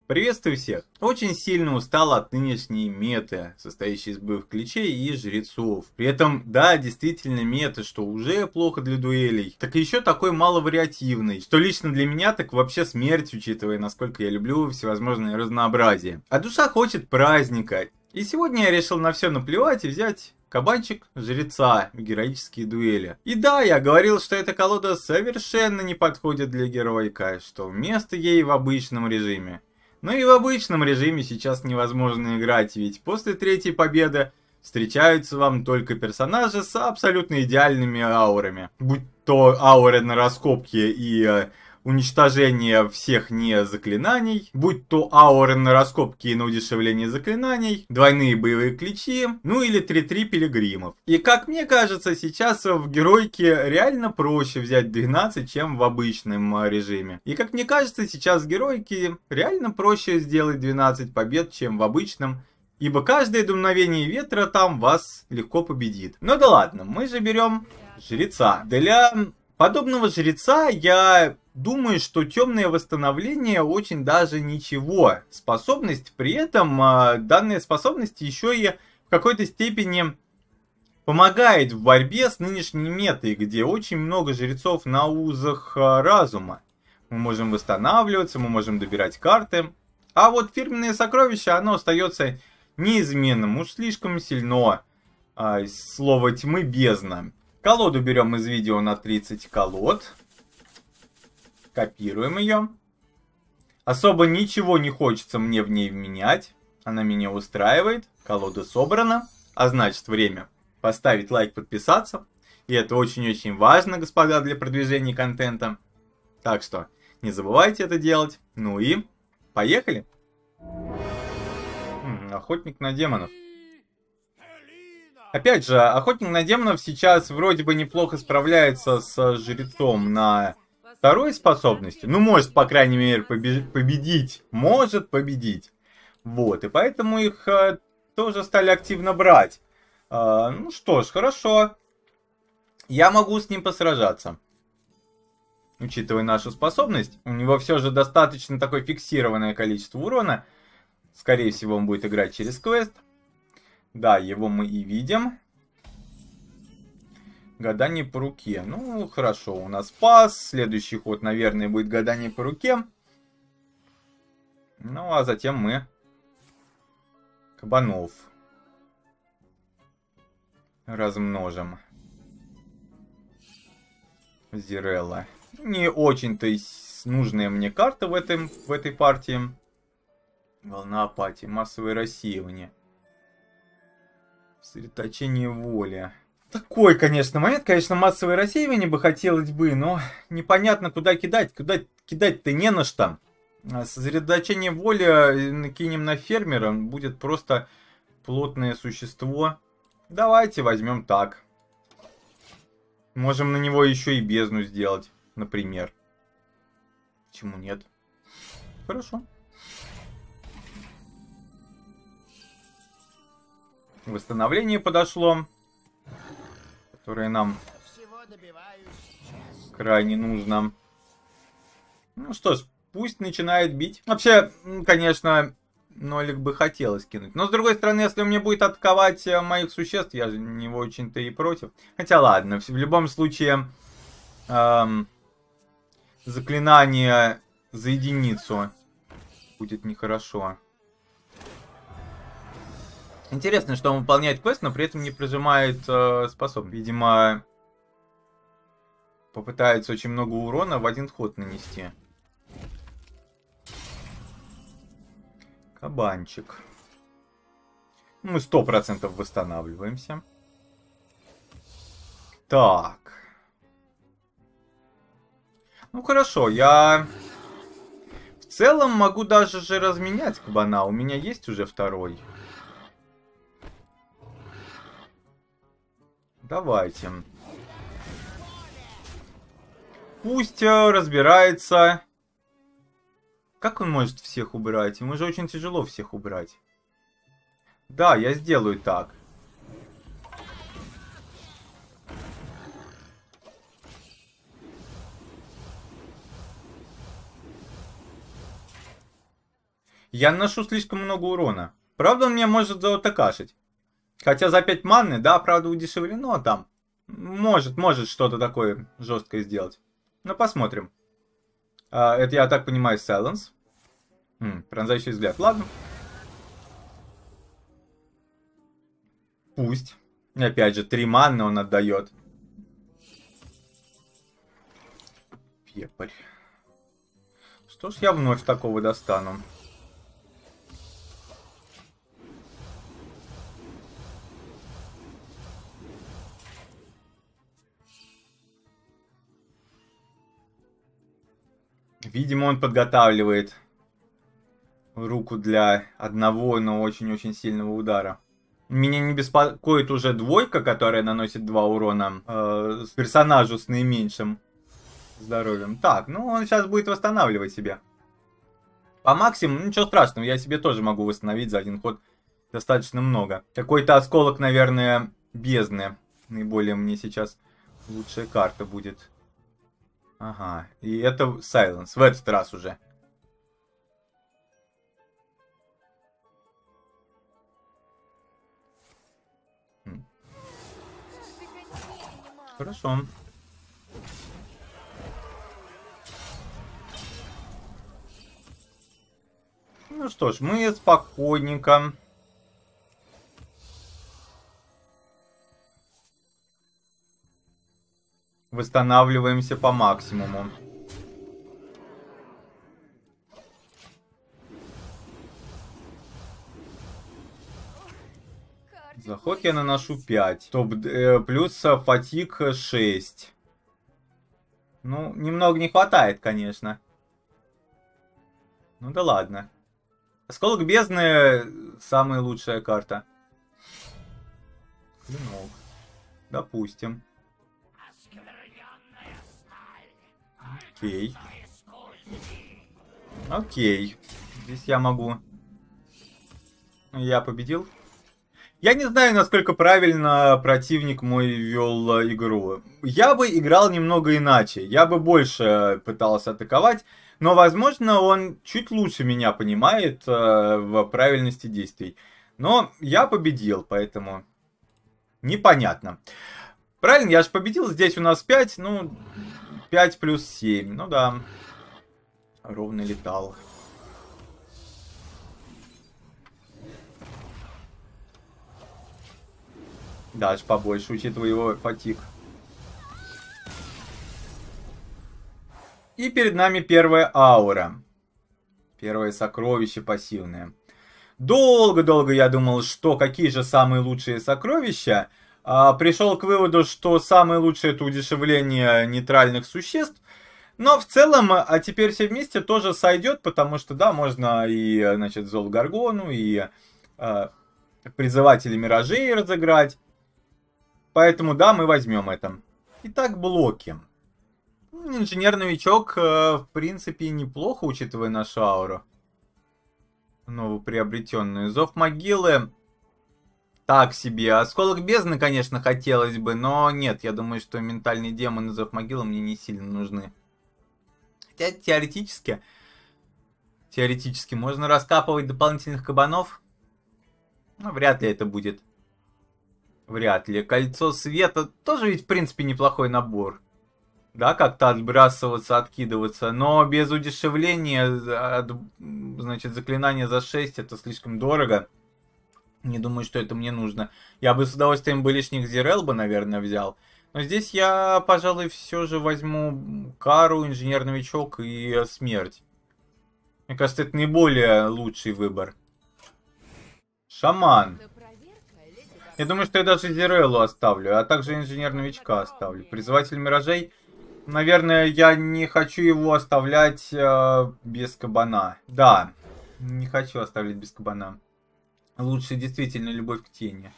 Приветствую всех! Очень сильно устал от нынешней меты, состоящей из боевых ключей и жрецов. При этом, да, действительно мета, что уже плохо для дуэлей, так и еще такой маловариативный, что лично для меня так вообще смерть, учитывая, насколько я люблю всевозможное разнообразие. А душа хочет праздника. И сегодня я решил на все наплевать и взять кабанчик жреца в героические дуэли. И да, я говорил, что эта колода совершенно не подходит для героика, что место ей в обычном режиме. Но и в обычном режиме сейчас невозможно играть, ведь после третьей победы встречаются вам только персонажи с абсолютно идеальными аурами. Будь то ауры на раскопке и уничтожение всех не заклинаний, будь то ауры на раскопке и на удешевление заклинаний, двойные боевые ключи, ну или 3-3 пилигримов. И как мне кажется, сейчас в геройке реально проще взять 12, чем в обычном режиме. И как мне кажется, сейчас в геройке реально проще сделать 12 побед, чем в обычном. Ибо каждое дуновение ветра там вас легко победит. Ну да ладно, мы же берем жреца. Для подобного жреца я думаю, что темное восстановление очень даже ничего. Способность, при этом данная способность еще и в какой-то степени помогает в борьбе с нынешней метой, где очень много жрецов на узах разума. Мы можем восстанавливаться, мы можем добирать карты. А вот фирменное сокровище, оно остается неизменным. Уж слишком сильно слово тьмы бездна. Колоду берем из видео на 30 колод. Копируем ее. Особо ничего не хочется мне в ней менять. Она меня устраивает. Колода собрана. А значит, время поставить лайк, подписаться. И это очень-очень важно, господа, для продвижения контента. Так что не забывайте это делать. Ну и поехали. Охотник на демонов. Опять же, охотник на демонов сейчас вроде бы неплохо справляется с жрецом на второй способности. Ну, может, по крайней мере, победить. Может победить. Вот, и поэтому их тоже стали активно брать. Ну что ж, хорошо. Я могу с ним посражаться. Учитывая нашу способность, у него все же достаточно такое фиксированное количество урона. Скорее всего, он будет играть через квест. Да, его мы и видим. Гадание по руке. Ну, хорошо, у нас пас. Следующий ход, наверное, будет гадание по руке. Ну, а затем мы кабанов размножим. Зирелла. Не очень-то нужная мне карта в этой партии. Волна апатии, массовое рассеивание. Сосредоточение воли. Такой, конечно, момент. Конечно, массовое рассеивание бы хотелось бы, но непонятно, куда кидать. Куда кидать-то не на что. Сосредоточение воли накинем на фермера. Будет просто плотное существо. Давайте возьмем так. Можем на него еще и бездну сделать, например. Почему нет? Хорошо. Восстановление подошло, которое нам крайне нужно. Ну что ж, пусть начинает бить. Вообще, конечно, нолик бы хотелось кинуть. Но с другой стороны, если он мне будет атаковать моих существ, я же не очень-то и против. Хотя ладно, в любом случае, заклинание за единицу будет нехорошо. Интересно, что он выполняет квест, но при этом не прожимает способность. Видимо, попытается очень много урона в один ход нанести. Кабанчик. Мы 100% восстанавливаемся. Так. Ну хорошо, я в целом могу даже же разменять кабана. У меня есть уже второй. Давайте. Пусть разбирается. Как он может всех убрать? Ему же очень тяжело всех убрать. Да, я сделаю так. Я наношу слишком много урона. Правда, он меня может заотакашить. Хотя за 5 маны, да, правда, удешевлено там. Может что-то такое жесткое сделать. Но посмотрим. Это, я так понимаю, Silence. Пронзающий взгляд. Ладно. Пусть. И опять же, 3 маны он отдает. Пепарь. Что ж я вновь такого достану? Видимо, он подготавливает руку для одного, но очень-очень сильного удара. Меня не беспокоит уже двойка, которая наносит 2 урона персонажу с наименьшим здоровьем. Так, ну он сейчас будет восстанавливать себя. По максимуму, ничего страшного, я себе тоже могу восстановить за один ход достаточно много. Какой-то осколок, наверное, бездны. Наиболее мне сейчас лучшая карта будет. Ага, и это Silence, в этот раз уже. Хорошо. Ну что ж, мы спокойненько. Восстанавливаемся по максимуму. Заход я наношу 5. Плюс фатик 6. Ну, немного не хватает, конечно. Ну да ладно. Осколок бездны самая лучшая карта. Клинок. Допустим. Окей. Окей. Здесь я могу... Я победил. Я не знаю, насколько правильно противник мой вел игру. Я бы играл немного иначе. Я бы больше пытался атаковать. Но, возможно, он чуть лучше меня понимает в правильности действий. Но я победил, поэтому непонятно. Правильно, я же победил. Здесь у нас 5. Ну, 5 плюс 7. Ну да. Ровно летал. Даже побольше, учитывая его фатик. И перед нами первая аура. Первое сокровище пассивное. Долго-долго я думал, что какие же самые лучшие сокровища. Пришел к выводу, что самое лучшее это удешевление нейтральных существ. Но в целом, а теперь все вместе тоже сойдет, потому что, да, можно и, значит, Золгаргону, и призыватели миражей разыграть. Поэтому, да, мы возьмем это. Итак, блоки. Инженер-новичок, в принципе, неплохо, учитывая нашу ауру. Новоприобретенную. Зов могилы. Так себе. Осколок бездны, конечно, хотелось бы, но нет, я думаю, что ментальные демоны Зов могилы мне не сильно нужны. Хотя теоретически можно раскапывать дополнительных кабанов. Но вряд ли это будет. Вряд ли. Кольцо света тоже ведь, в принципе, неплохой набор. Да, как-то отбрасываться, откидываться. Но без удешевления, значит, заклинание за 6 это слишком дорого. Не думаю, что это мне нужно. Я бы с удовольствием бы лишних Зирел бы, наверное, взял. Но здесь я, пожалуй, все же возьму Кару, инженер-новичок и смерть. Мне кажется, это наиболее лучший выбор. Шаман. Я думаю, что я даже Зиреллу оставлю, а также инженер-новичка оставлю. Призыватель миражей. Наверное, я не хочу его оставлять без кабана. Да, не хочу оставлять без кабана. Лучше действительно любовь к тени.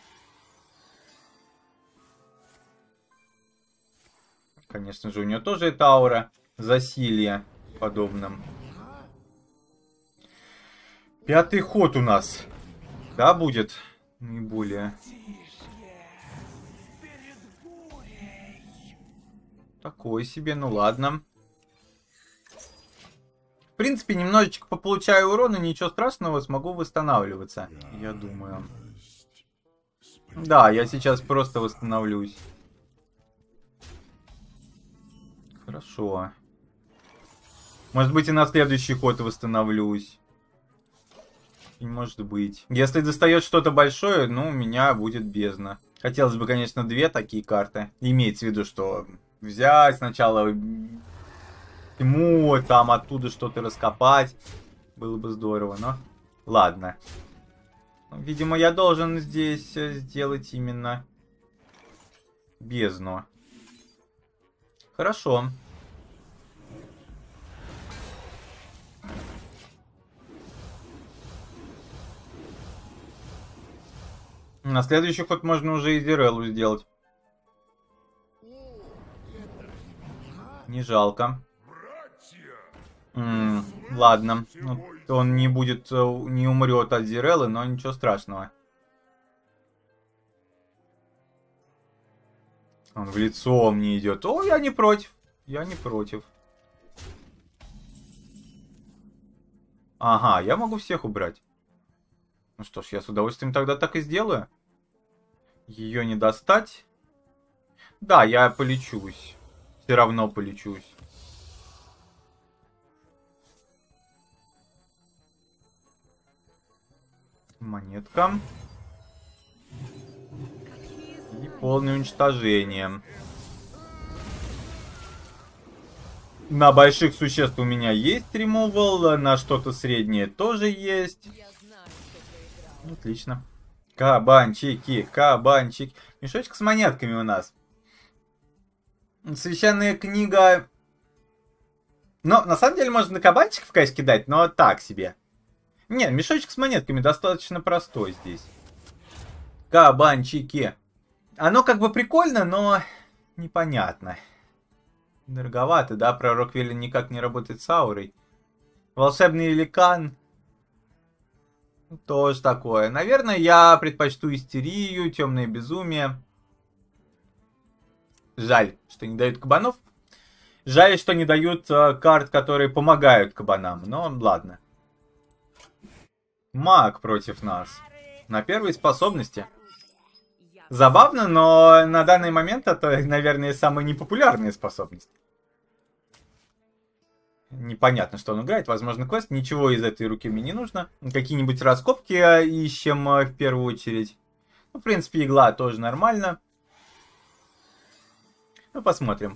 Конечно же, у нее тоже это аура засилья подобным. Пятый ход у нас. Да, будет наиболее. Такой себе, ну ладно. В принципе, немножечко пополучаю урона, ничего страшного, смогу восстанавливаться, я думаю. Да, я сейчас просто восстановлюсь. Хорошо. Может быть, и на следующий ход восстановлюсь. Не может быть. Если достает что-то большое, ну, у меня будет бездна. Хотелось бы, конечно, 2 такие карты. Имеется в виду, что взять сначала тьму, там оттуда что-то раскопать. Было бы здорово, но... Ладно. Видимо, я должен здесь сделать именно бездну. Хорошо. На следующий ход можно уже и Зиреллу сделать. Не жалко. Ладно. Ну, он не будет, не умрет от Зиреллы, но ничего страшного. Он в лицо мне идет. О, я не против. Я не против. Ага, я могу всех убрать. Ну что ж, я с удовольствием тогда так и сделаю. Ее не достать. Да, я полечусь. Все равно полечусь. Монетка. И полное уничтожение. На больших существ у меня есть ремувал, на что-то среднее тоже есть. Отлично. Кабанчики, кабанчики. Мешочек с монетками у нас. Священная книга. Но на самом деле можно на кабанчиков, конечно, кидать, но так себе. Нет, мешочек с монетками достаточно простой здесь. Кабанчики. Оно как бы прикольно, но непонятно. Дороговато, да? Пророк Велин никак не работает с аурой. Волшебный великан. Тоже такое. Наверное, я предпочту истерию, темное безумие. Жаль, что не дают кабанов. Жаль, что не дают карт, которые помогают кабанам. Но ладно. Маг против нас. На первой способности. Забавно, но на данный момент это, наверное, самая непопулярная способность. Непонятно, что он играет. Возможно, квест. Ничего из этой руки мне не нужно. Какие-нибудь раскопки ищем в первую очередь. Ну, в принципе, игла тоже нормально. Ну, посмотрим.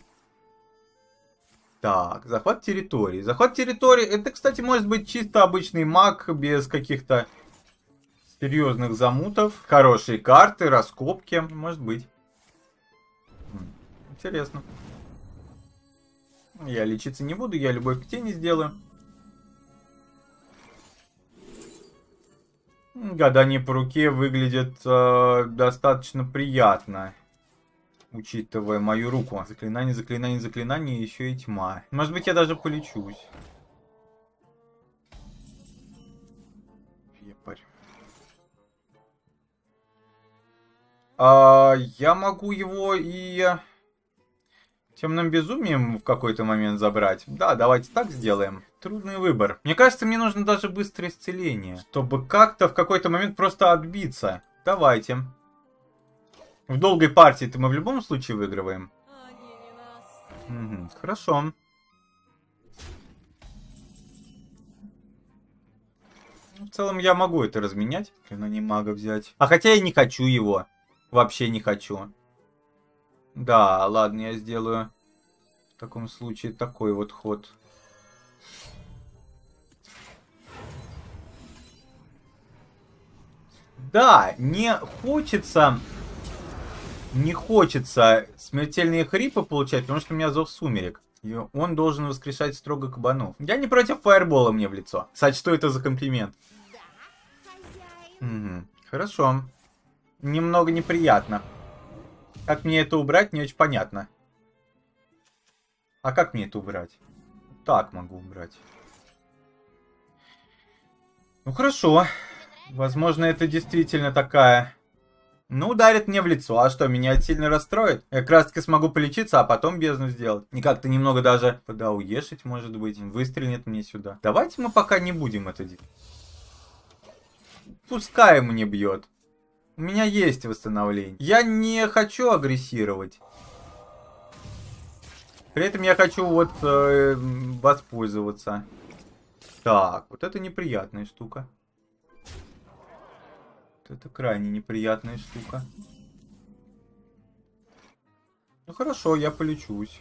Так, захват территории. Захват территории. Это, кстати, может быть чисто обычный маг, без каких-то серьезных замутов. Хорошие карты, раскопки. Может быть. Интересно. Я лечиться не буду, я любовь к тени сделаю. Гадание по руке выглядит достаточно приятно. Учитывая мою руку. Заклинание, заклинание, заклинание, еще и тьма. Может быть, я даже полечусь. Епарь. Я могу его и темным безумием в какой-то момент забрать. Да, давайте так сделаем. Трудный выбор. Мне кажется, мне нужно даже быстрое исцеление, чтобы как-то в какой-то момент просто отбиться. Давайте. В долгой партии-то мы в любом случае выигрываем. Угу, хорошо. В целом я могу это разменять. На не мага взять. А хотя я не хочу его. Вообще не хочу. Да, ладно, я сделаю в таком случае такой вот ход. Да, не хочется смертельные хрипы получать, потому что у меня зов сумерек. И он должен воскрешать строго кабанов. Я не против фаербола мне в лицо. Сочту это за комплимент. Угу, хорошо. Немного неприятно. Как мне это убрать, не очень понятно. А как мне это убрать? Так могу убрать. Ну хорошо. Возможно, это действительно такая Ну, ударит мне в лицо. А что, меня это сильно расстроит? Я как раз таки смогу полечиться, а потом бездну сделать. И как-то немного даже подауешить, может быть. Выстрелит мне сюда. Давайте мы пока не будем это делать. Пускай мне бьет. У меня есть восстановление. Я не хочу агрессировать. При этом я хочу вот воспользоваться. Так, вот это неприятная штука. Это крайне неприятная штука. Ну хорошо, я полечусь.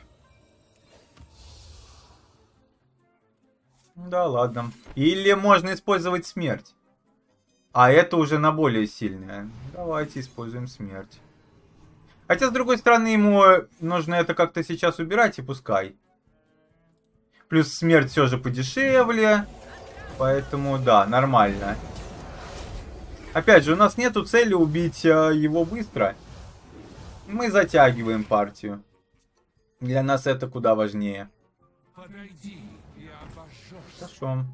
Да ладно. Или можно использовать смерть. А это уже на более сильное. Давайте используем смерть. Хотя, с другой стороны, ему нужно это как-то сейчас убирать, и пускай. Плюс смерть все же подешевле. Поэтому, да, нормально. Опять же, у нас нету цели убить его быстро. Мы затягиваем партию. Для нас это куда важнее. Хорошо.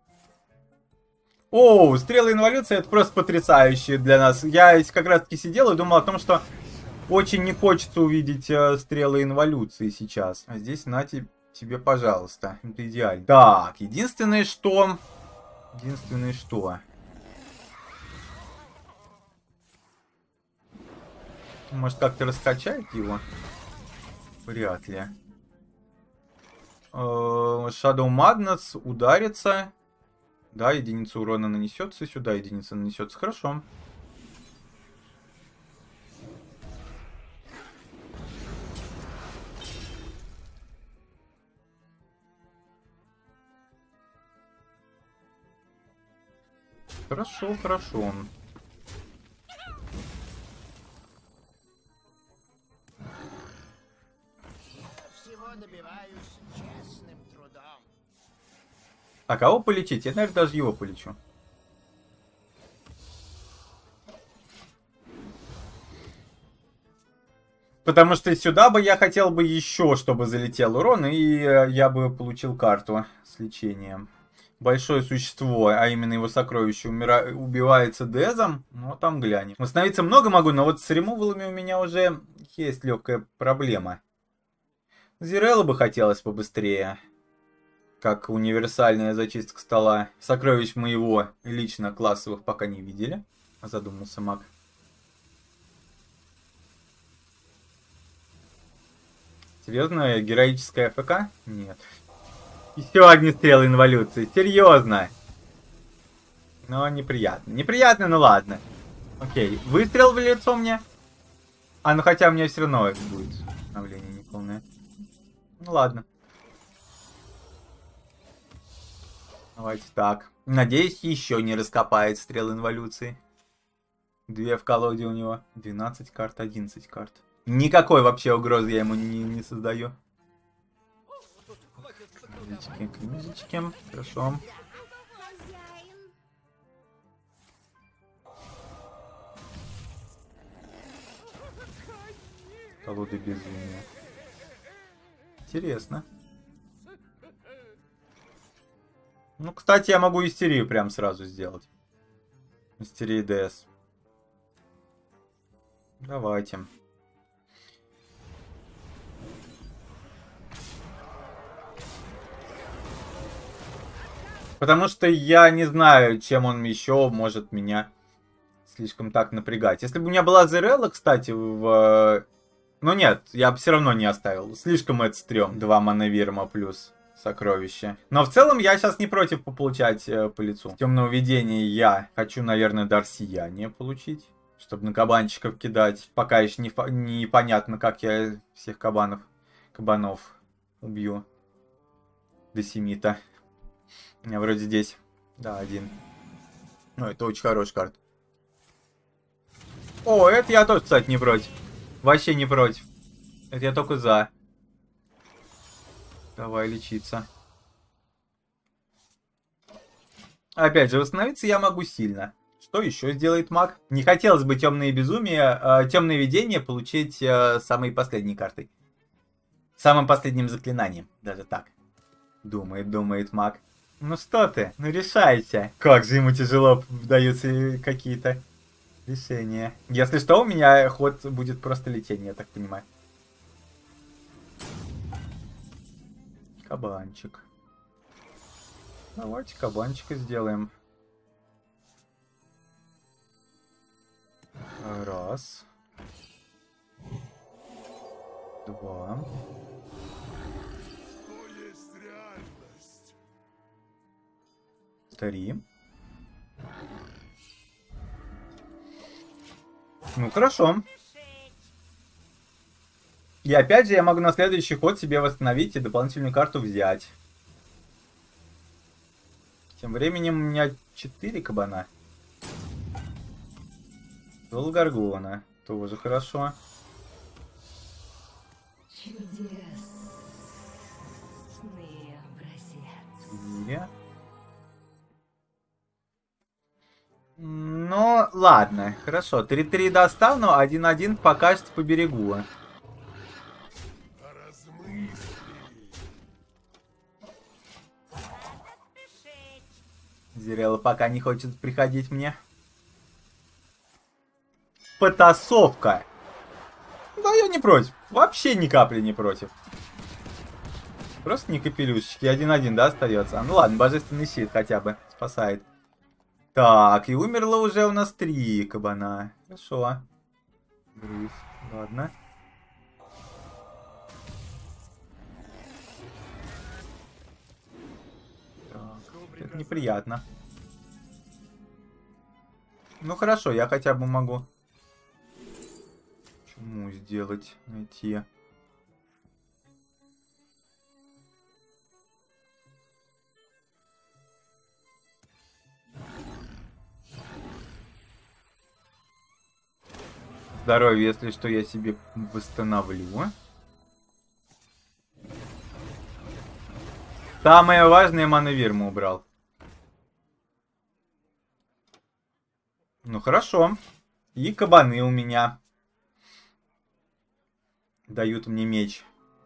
Оу, стрелы инволюции, это просто потрясающе для нас. Я как раз таки сидел и думал о том, что очень не хочется увидеть стрелы инволюции сейчас. А здесь на тебе, пожалуйста. Это идеально. Так, единственное что... Может, как-то раскачать его? Вряд ли. Shadow Madness ударится. Да, единица урона нанесется сюда, единица нанесется. Хорошо. Хорошо, хорошо. А кого полечить? Я, наверное, даже его полечу. Потому что сюда бы я хотел бы еще, чтобы залетел урон, и я бы получил карту с лечением. Большое существо, а именно его сокровище, убивается дезом. Ну, там глянем. Восстановиться много могу, но вот с ремувалами у меня уже есть легкая проблема. Зирелла бы хотелось побыстрее. Как универсальная зачистка стола. Сокровищ мы его лично классовых пока не видели. Задумался маг. Серьезно, героическая АФК? Нет. Еще одни стрелы инволюции. Серьезно. Но неприятно. Неприятно, ну ладно. Окей. Выстрел в лицо мне. А, ну хотя у меня все равно будет обновление неполное. Ну ладно. Давайте так. Надеюсь, еще не раскопает стрел инволюции. 2 в колоде у него. 12 карт, 11 карт. Никакой вообще угрозы я ему не создаю. Книжечки. Хорошо. Колоды безумия. Интересно. Ну, кстати, я могу истерию прям сразу сделать. Истерия ДС. Давайте. Потому что я не знаю, чем он еще может меня слишком так напрягать. Если бы у меня была Зерелла, кстати, в... Ну нет, я бы все равно не оставил. Слишком это стрём. 2 Манавирма плюс сокровища. Но в целом я сейчас не против получать по лицу. Темного видения я хочу, наверное, дар сияния получить. Чтобы на кабанчиков кидать. Пока еще непонятно, как я всех кабанов убью. До 7-то. У меня вроде здесь. Да, 1. Ну, это очень хорошая карта. О, это я тоже, кстати, не против. Вообще не против. Это я только за. Давай лечиться. Опять же, восстановиться я могу сильно. Что еще сделает маг? Не хотелось бы темное безумие, темное видение получить самой последней картой. Самым последним заклинанием. Даже так. Думает маг. Ну что ты? Ну решайся. Как же ему тяжело даются какие-то Решение. Если что, у меня ход будет просто летение, я так понимаю. Кабанчик. Давайте кабанчика сделаем. Раз. Два. Три. Ну, хорошо. И опять же, я могу на следующий ход себе восстановить и дополнительную карту взять. Тем временем у меня 4 кабана. Долгаргона. Тоже хорошо. Чудесный образец. 4. Ну, ладно, хорошо. 3-3 достал, но 1-1 пока что по берегу. Зирелла пока не хочет приходить мне. Потасовка. Да, я не против. Вообще ни капли не против. Просто не капелюшечки. 1-1, да, остается? Ну ладно, божественный щит хотя бы спасает. Так, и умерло уже у нас 3 кабана. Хорошо. Гриф, ладно. Так, это неприятно. Ну хорошо, я хотя бы могу чему сделать, найти. Здоровье, если что, я себе восстановлю. Самое важное, Маневир мы убрал. Ну хорошо. И кабаны у меня дают мне меч.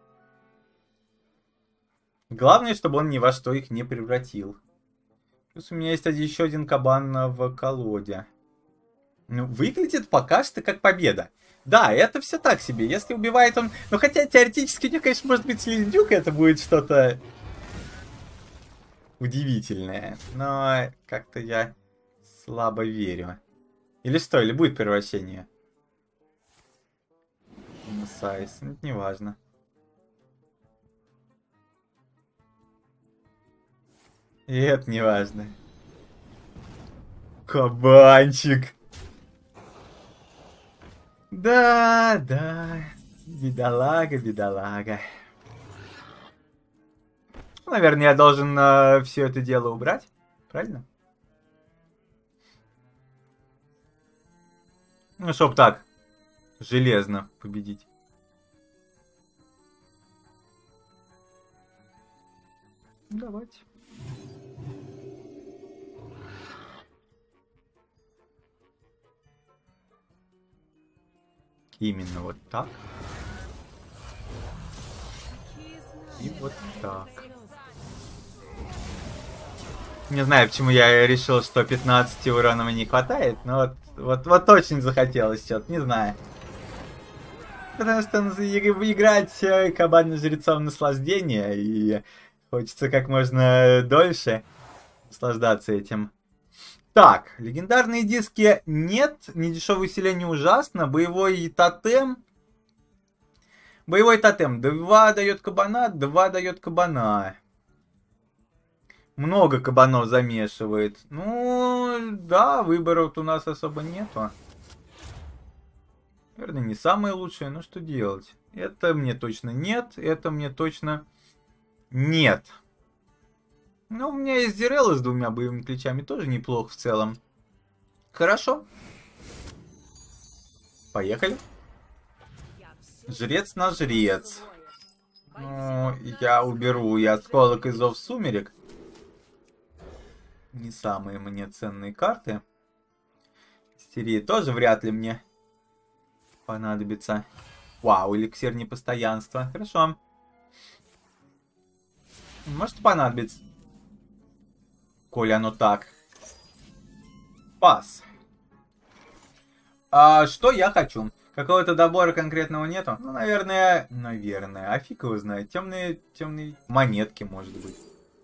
Главное, чтобы он ни во что их не превратил. Плюс у меня есть еще один кабан в колоде. Ну, выглядит пока что как победа. Да, это все так себе. Если убивает он... Ну, хотя теоретически у него, конечно, может быть слизнюк, это будет что-то удивительное. Но как-то я слабо верю. Или что, или будет превращение? Сайз, ну, это не важно. И это не важно. Кабанчик. Да, да. Бедолага, бедолага. Наверное, я должен все это дело убрать. Правильно? Ну, чтоб так. Железно победить. Давайте. Именно вот так. И вот так. Не знаю, почему я решил, что 15 урона мне не хватает, но вот очень захотелось что-то, не знаю. Потому что играть кабаном жрецом наслаждение, и хочется как можно дольше наслаждаться этим. Так, легендарные диски нет, недешевое усиление ужасно, боевой тотем. Боевой тотем, 2 дает кабана, 2 дает кабана. Много кабанов замешивает. Ну, да, выборов у нас особо нету. Наверное, не самое лучшее, но что делать? Это мне точно нет, это мне точно нет. Ну, у меня есть Зирелла с 2 боевыми ключами, тоже неплохо в целом. Хорошо. Поехали. Жрец на жрец. Ну, я уберу и осколок из Зов Сумерек. Не самые мне ценные карты. Истерия тоже вряд ли мне понадобится. Вау, эликсир непостоянства. Хорошо. Может понадобится. Коли оно так. Пас. А что я хочу? Какого-то добора конкретного нету? Ну, наверное, а фиг его знает. Темные монетки, может быть.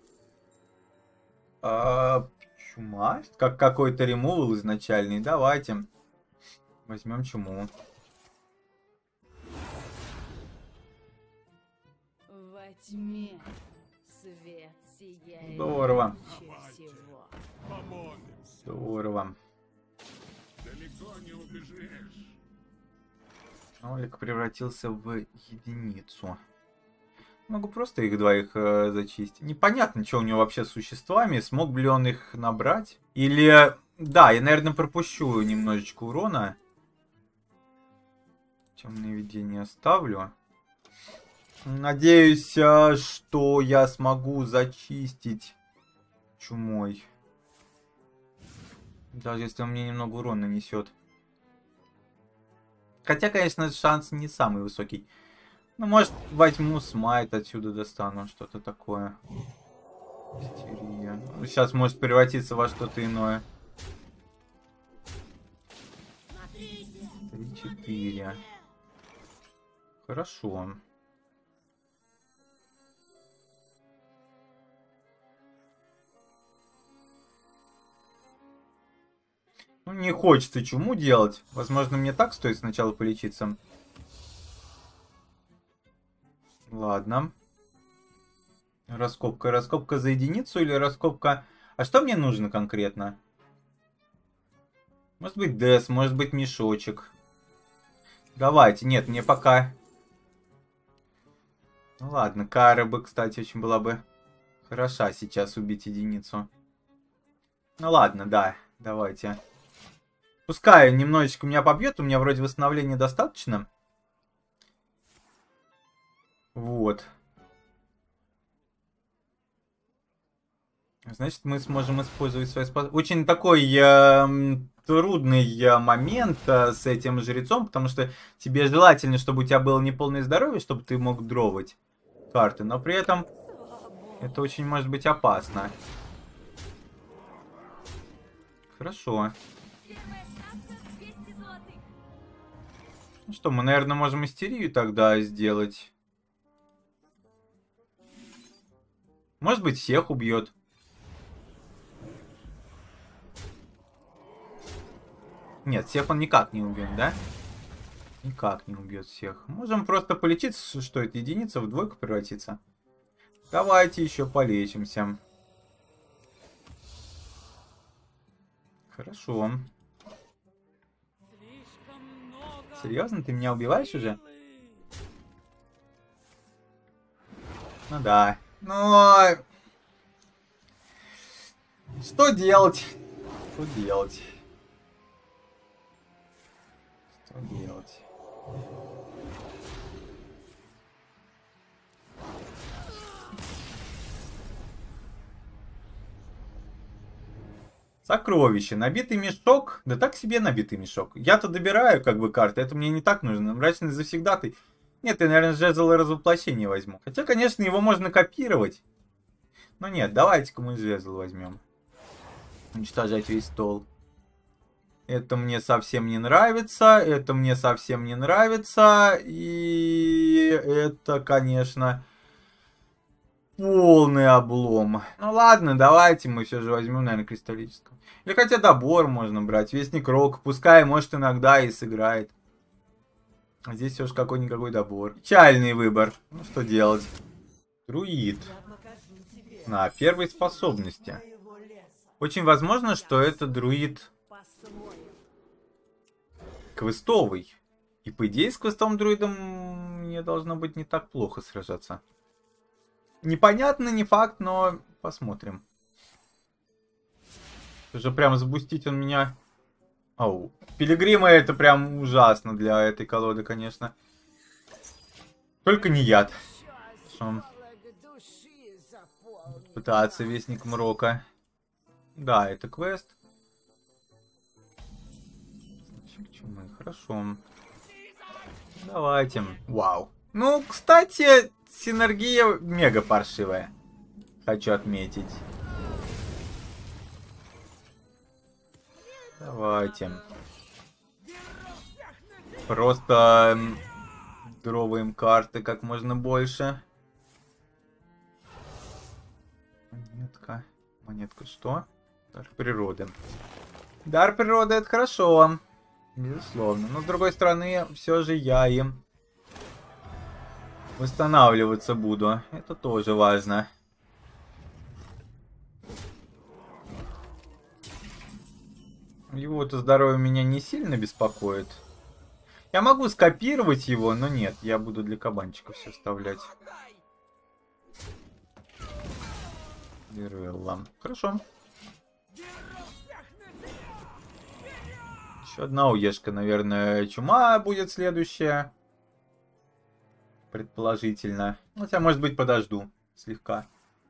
Чума? Как какой-то ремувал изначальный. Давайте. Возьмем чуму. Во тьме свет сияет. Здорово. ярче всего. Здорово. Далеко не убежишь. Нолик превратился в единицу. Могу просто их двоих зачистить. Непонятно, что у него вообще с существами. Смог бы ли он их набрать? Или... Да, я, наверное, пропущу немножечко урона. Темное видение оставлю. Надеюсь, что я смогу зачистить чумой. Даже если он мне немного урона нанесет. Хотя, конечно, шанс не самый высокий. Ну, может, возьму смайт, отсюда достану что-то такое. Истерия. Сейчас может превратиться во что-то иное. 3-4. Хорошо. Ну, не хочется чуму делать. Возможно, мне так стоит сначала полечиться. Ладно. Раскопка. Раскопка за единицу или раскопка... А что мне нужно конкретно? Может быть, дес, может быть, мешочек. Давайте. Нет, мне пока... Ну ладно, кара бы, кстати, очень была бы хороша сейчас убить единицу. Ну ладно, да. Давайте. Пускай немножечко меня побьет. У меня вроде восстановления достаточно. Вот. Значит, мы сможем использовать свои способности. Очень такой трудный момент с этим жрецом, потому что тебе желательно, чтобы у тебя было неполное здоровье, чтобы ты мог дровать карты, но при этом это очень может быть опасно. Хорошо. Ну что, мы, наверное, можем истерию тогда сделать. Может быть, всех убьет. Нет, всех он никак не убьет, да? Никак не убьет всех. Можем просто полечиться, что это единица в двойку превратится. Давайте еще полечимся. Хорошо. Серьезно, ты меня убиваешь уже? Ну да. Но... Что делать? Что делать? Что делать? Сокровище. Набитый мешок. Да так себе набитый мешок. Я-то добираю как бы карты. Это мне не так нужно. Мрачный завсегдатый. Нет, я, наверное, жезл развоплощения возьму. Хотя, конечно, его можно копировать. Но нет, давайте-ка мы жезл возьмем. Уничтожать весь стол. Это мне совсем не нравится. Это мне совсем не нравится. И это, конечно... Полный облом. Ну ладно, давайте мы все же возьмем, наверное, кристаллического. Или хотя добор можно брать. Вестник Рока. Пускай, может, иногда и сыграет. А здесь все же какой-никакой добор. Печальный выбор. Ну что делать? Друид. На первой способности. Очень возможно, что это друид квестовый. И по идее с квестовым друидом мне должно быть не так плохо сражаться. Непонятно, не факт, но посмотрим. Уже прям забустить он меня... Ау. Пилигримы это прям ужасно для этой колоды, конечно. Только не яд. Шо? Пытаться Вестник Мрока. Да, это квест. Чумы. Хорошо. Давайте. Вау. Ну, кстати, синергия мега паршивая. Хочу отметить. Давайте. Просто дроваем карты как можно больше. Монетка. Монетка что? Дар природы. Дар природы это хорошо. Безусловно. Но с другой стороны, все же я им восстанавливаться буду. Это тоже важно. Его-то здоровье меня не сильно беспокоит. Я могу скопировать его, но нет, я буду для кабанчика все вставлять. Дирелла. Хорошо. Еще одна уешка, наверное, чума будет следующая. Предположительно. Хотя, может быть, подожду слегка.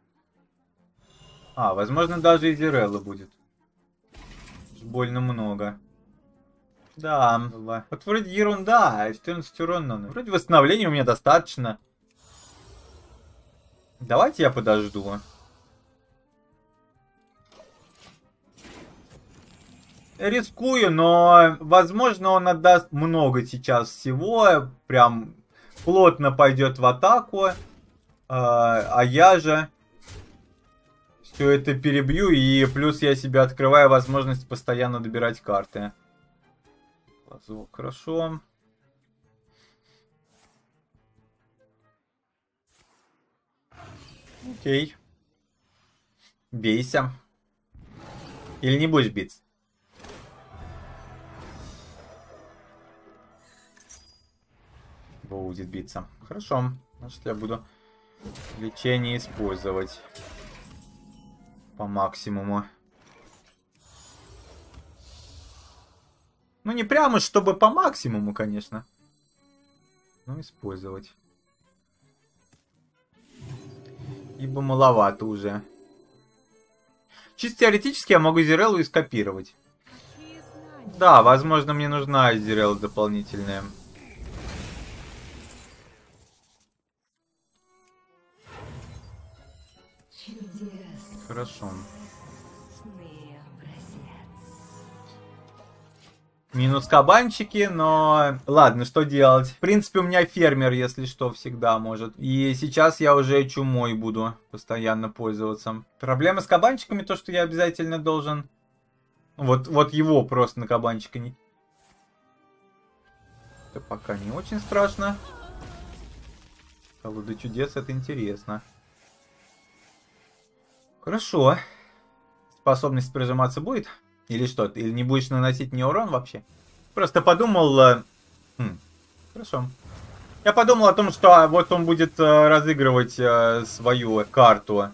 А, возможно, даже и Дирелла будет. Больно много. Да, вот вроде ерунда, 14 урона. Вроде восстановления у меня достаточно. Давайте я подожду. Рискую, но возможно он отдаст много сейчас всего. Прям плотно пойдет в атаку. А я же все это перебью, и плюс я себе открываю возможность постоянно добирать карты. Глазок, хорошо. Окей. Бейся. Или не будешь биться? Будет биться. Хорошо. Значит, я буду лечение использовать по максимуму. Ну, не прямо, чтобы по максимуму, конечно. Но использовать. Ибо маловато уже. Чисто теоретически я могу Зиреллу и скопировать. Да, возможно, мне нужна Зирелла дополнительная. Хорошо. Минус кабанчики, но ладно, что делать? В принципе, у меня фермер, если что, всегда может. И сейчас я уже чумой буду постоянно пользоваться. Проблема с кабанчиками то, что я обязательно должен... Вот его просто на кабанчика не... Это пока не очень страшно. Колода чудес, это интересно. Хорошо. Способность прижиматься будет? Или что? Или не будешь наносить мне урон вообще? Просто подумал... Хорошо. Я подумал о том, что вот он будет разыгрывать свою карту.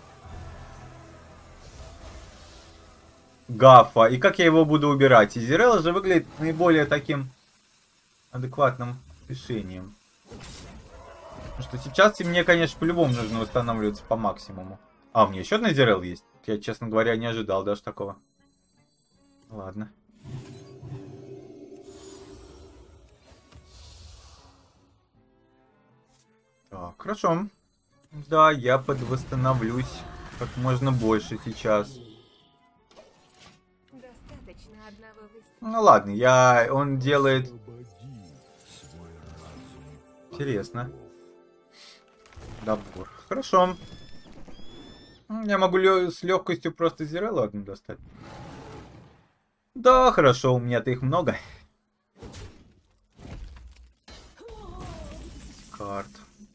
Гафа. И как я его буду убирать? И Зирелла же выглядит наиболее таким адекватным решением. Потому что сейчас мне, конечно, по-любому нужно восстанавливаться по максимуму. А, у меня еще одна Зирелла есть? Я, честно говоря, не ожидал даже такого. Ладно. Так, хорошо. Да, я подвосстановлюсь как можно больше сейчас. Достаточно одного выстрела. Ну ладно, он делает... Интересно. Добор. Хорошо. Я могу с легкостью просто Зиреллу одну достать. Да, хорошо, у меня-то их много. Карт.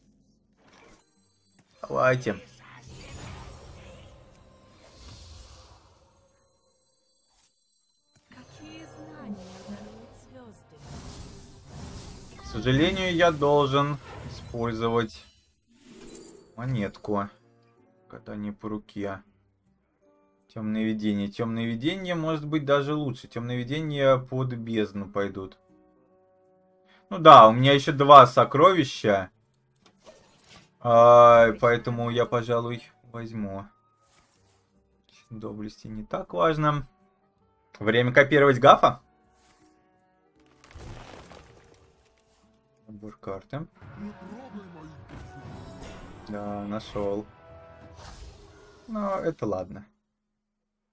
Давайте. Какие знания даруют звезды? К сожалению, я должен использовать монетку. Катание по руке. Темное видение. Темное видение может быть даже лучше. Темное видение под бездну пойдут. Ну да, у меня еще 2 сокровища. Поэтому я, пожалуй, возьму. Доблести не так важно. Время копировать Гафа. Набор карты. Да, нашел. Но это ладно.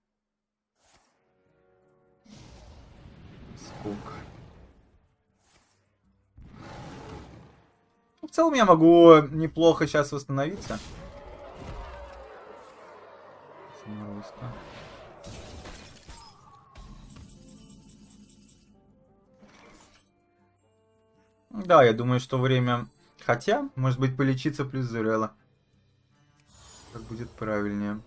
Скук. целом я могу неплохо сейчас восстановиться. Да, я думаю, что время... Хотя, может быть, полечиться плюс Зурела. Так будет правильнее.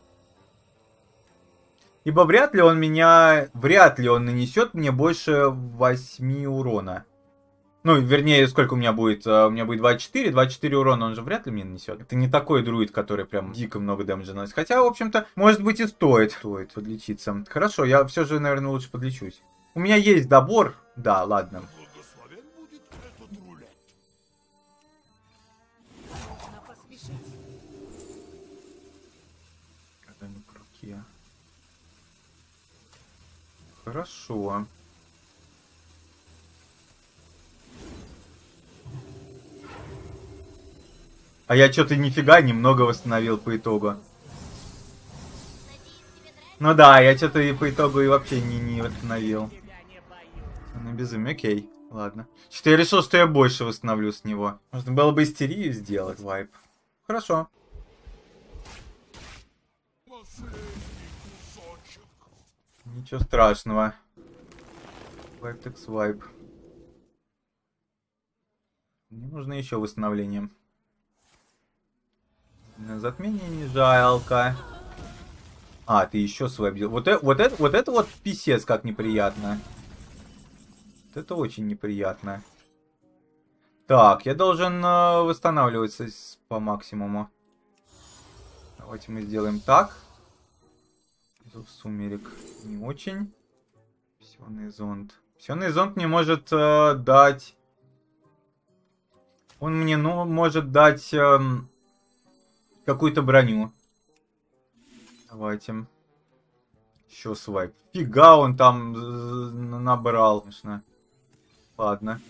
Ибо вряд ли он нанесет мне больше 8 урона. Ну, вернее, сколько у меня будет? У меня будет 24. 24 урона он же вряд ли мне нанесет. Это не такой друид, который прям дико много дэмэджа наносит. Хотя, в общем-то, может быть и стоит. Стоит подлечиться. Хорошо, я все же, наверное, лучше подлечусь. У меня есть добор. Да, ладно. Хорошо. А я что-то нифига немного восстановил по итогу. Ну да, я что-то и по итогу и вообще не восстановил. Ну, безумие, окей, ладно. Что-то я решил, что я больше восстановлю с него. Можно было бы истерию сделать, вайп. Хорошо. Ничего страшного. Вайп так свайп. Мне нужно еще восстановление. На затмение не жалко. А, ты еще свайп делал. Вот это писец как неприятно. Вот это очень неприятно. Так, я должен восстанавливаться по максимуму. Давайте мы сделаем так. Зов сумерек не очень. Псионный зонд. Псионный зонд мне может дать... Он мне может дать какую-то броню. Давайте. Еще свайп. Фига он там набрал, конечно. Ладно.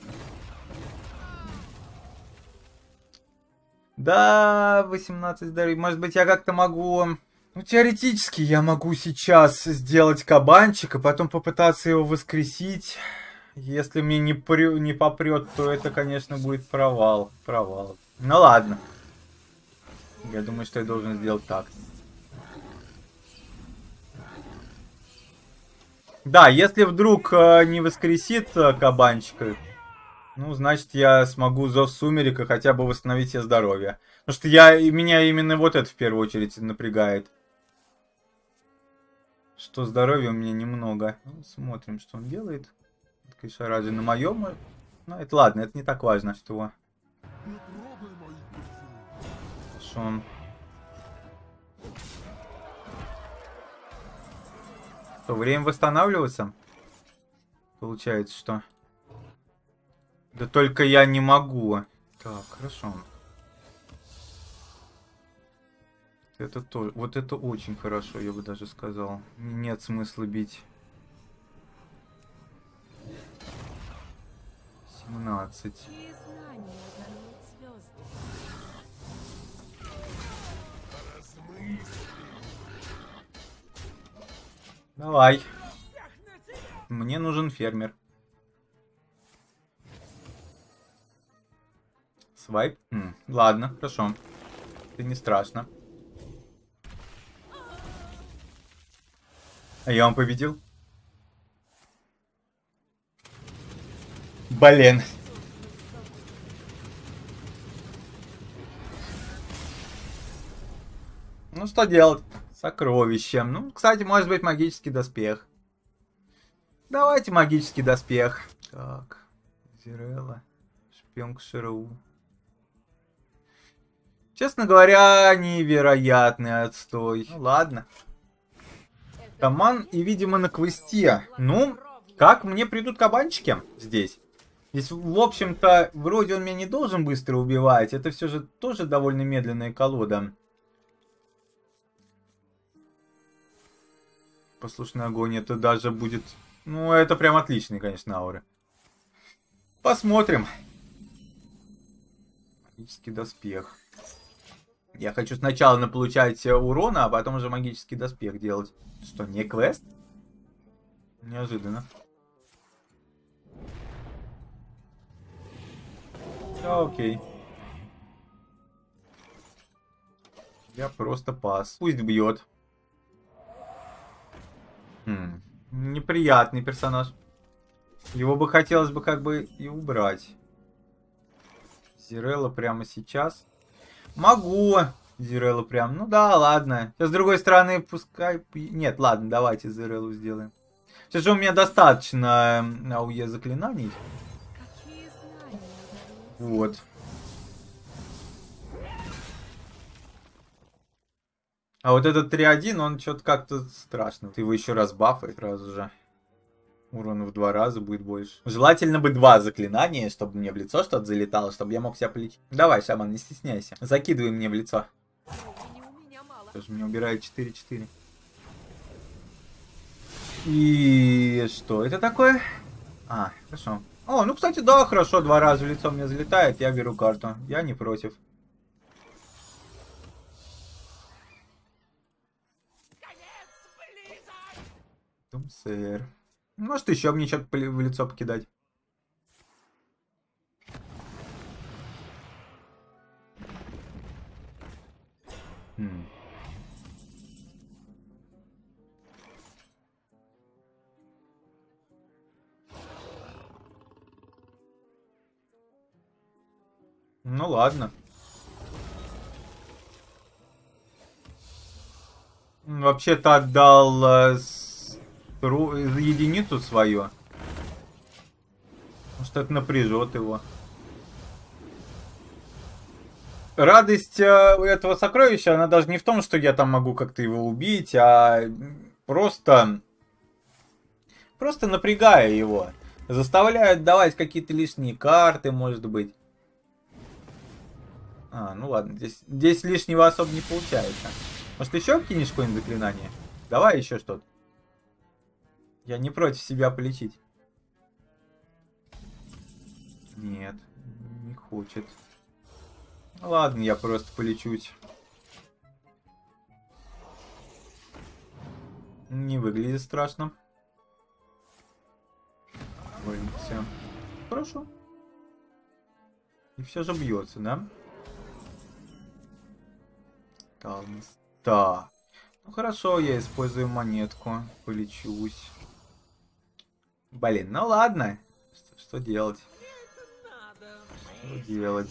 Да, 18 здоровья. Может быть, я как-то могу... Ну, теоретически я могу сейчас сделать кабанчик, и потом попытаться его воскресить. Если мне не попрет, то это, конечно, будет провал. Провал. Ну ладно. Я думаю, что я должен сделать так. Да, если вдруг не воскресит кабанчика, ну, значит, я смогу зов сумерека хотя бы восстановить себе здоровье. Потому что меня именно вот это в первую очередь напрягает. Что здоровья у меня немного. Ну, смотрим, что он делает. Это, конечно, ради на моем. Но это ладно, это не так важно, что... Хорошо. Что, время восстанавливаться? Получается, что... Да только я не могу. Так, хорошо. Это то, вот это очень хорошо, я бы даже сказал. Нет смысла бить. 17. Давай. Мне нужен фермер. Свайп? Ладно, хорошо. Это не страшно. А я вам победил? Блин. Ну что делать? Сокровище. Ну, кстати, может быть магический доспех. Давайте магический доспех. Так. Зирелла. Шпионка Широу. Честно говоря, невероятный отстой. Ну ладно. Таман и, видимо, на квесте. Ну, как мне придут кабанчики здесь? Здесь, в общем-то, вроде он меня не должен быстро убивать. Это все же тоже довольно медленная колода. Послушный огонь, это даже будет... Ну, это прям отличный, конечно, ауры. Посмотрим. Магический доспех. Я хочу сначала получать урона, а потом уже магический доспех делать. Что, не квест? Неожиданно. Окей. Я просто пас. Пусть бьет. Неприятный персонаж. Его бы хотелось бы как бы и убрать. Зирелла прямо сейчас. Могу. Зиреллу прям. Ну да, ладно. Сейчас с другой стороны пускай... Нет, ладно, давайте Зиреллу сделаем. Сейчас же у меня достаточно АУЕ заклинаний. Какие знания дарует Вот. А вот этот 3-1, он что-то как-то страшно. Ты его еще раз бафай сразу же. Урон в 2 раза будет больше. Желательно бы 2 заклинания, чтобы мне в лицо что-то залетало, чтобы я мог себя полечить. Давай, шаман, не стесняйся. Закидывай мне в лицо. времени у меня мало. Тоже мне убирает 4-4. И что это такое? А, хорошо. О, ну, кстати, да, хорошо. 2 раза в лицо мне залетает. Я беру карту. Я не против. Сэр. Может, еще мне что-то в лицо покидать. Ну ладно. Вообще-то отдал единицу свою. Может, это напряжет его. Радость этого сокровища, она даже не в том, что я там могу как-то его убить, а просто напрягая его. Заставляют давать какие-то лишние карты, может быть. А, ну ладно, здесь лишнего особо не получается. Может, еще кинешь какое-нибудь заклинание? Давай еще что-то. Я не против себя полечить. Нет, не хочет. Ладно, я просто полечусь. Не выглядит страшно. Все. Хорошо. И все же бьется, да? Так. Ну хорошо, я использую монетку. Полечусь. Блин, ну ладно. Что делать? Что делать?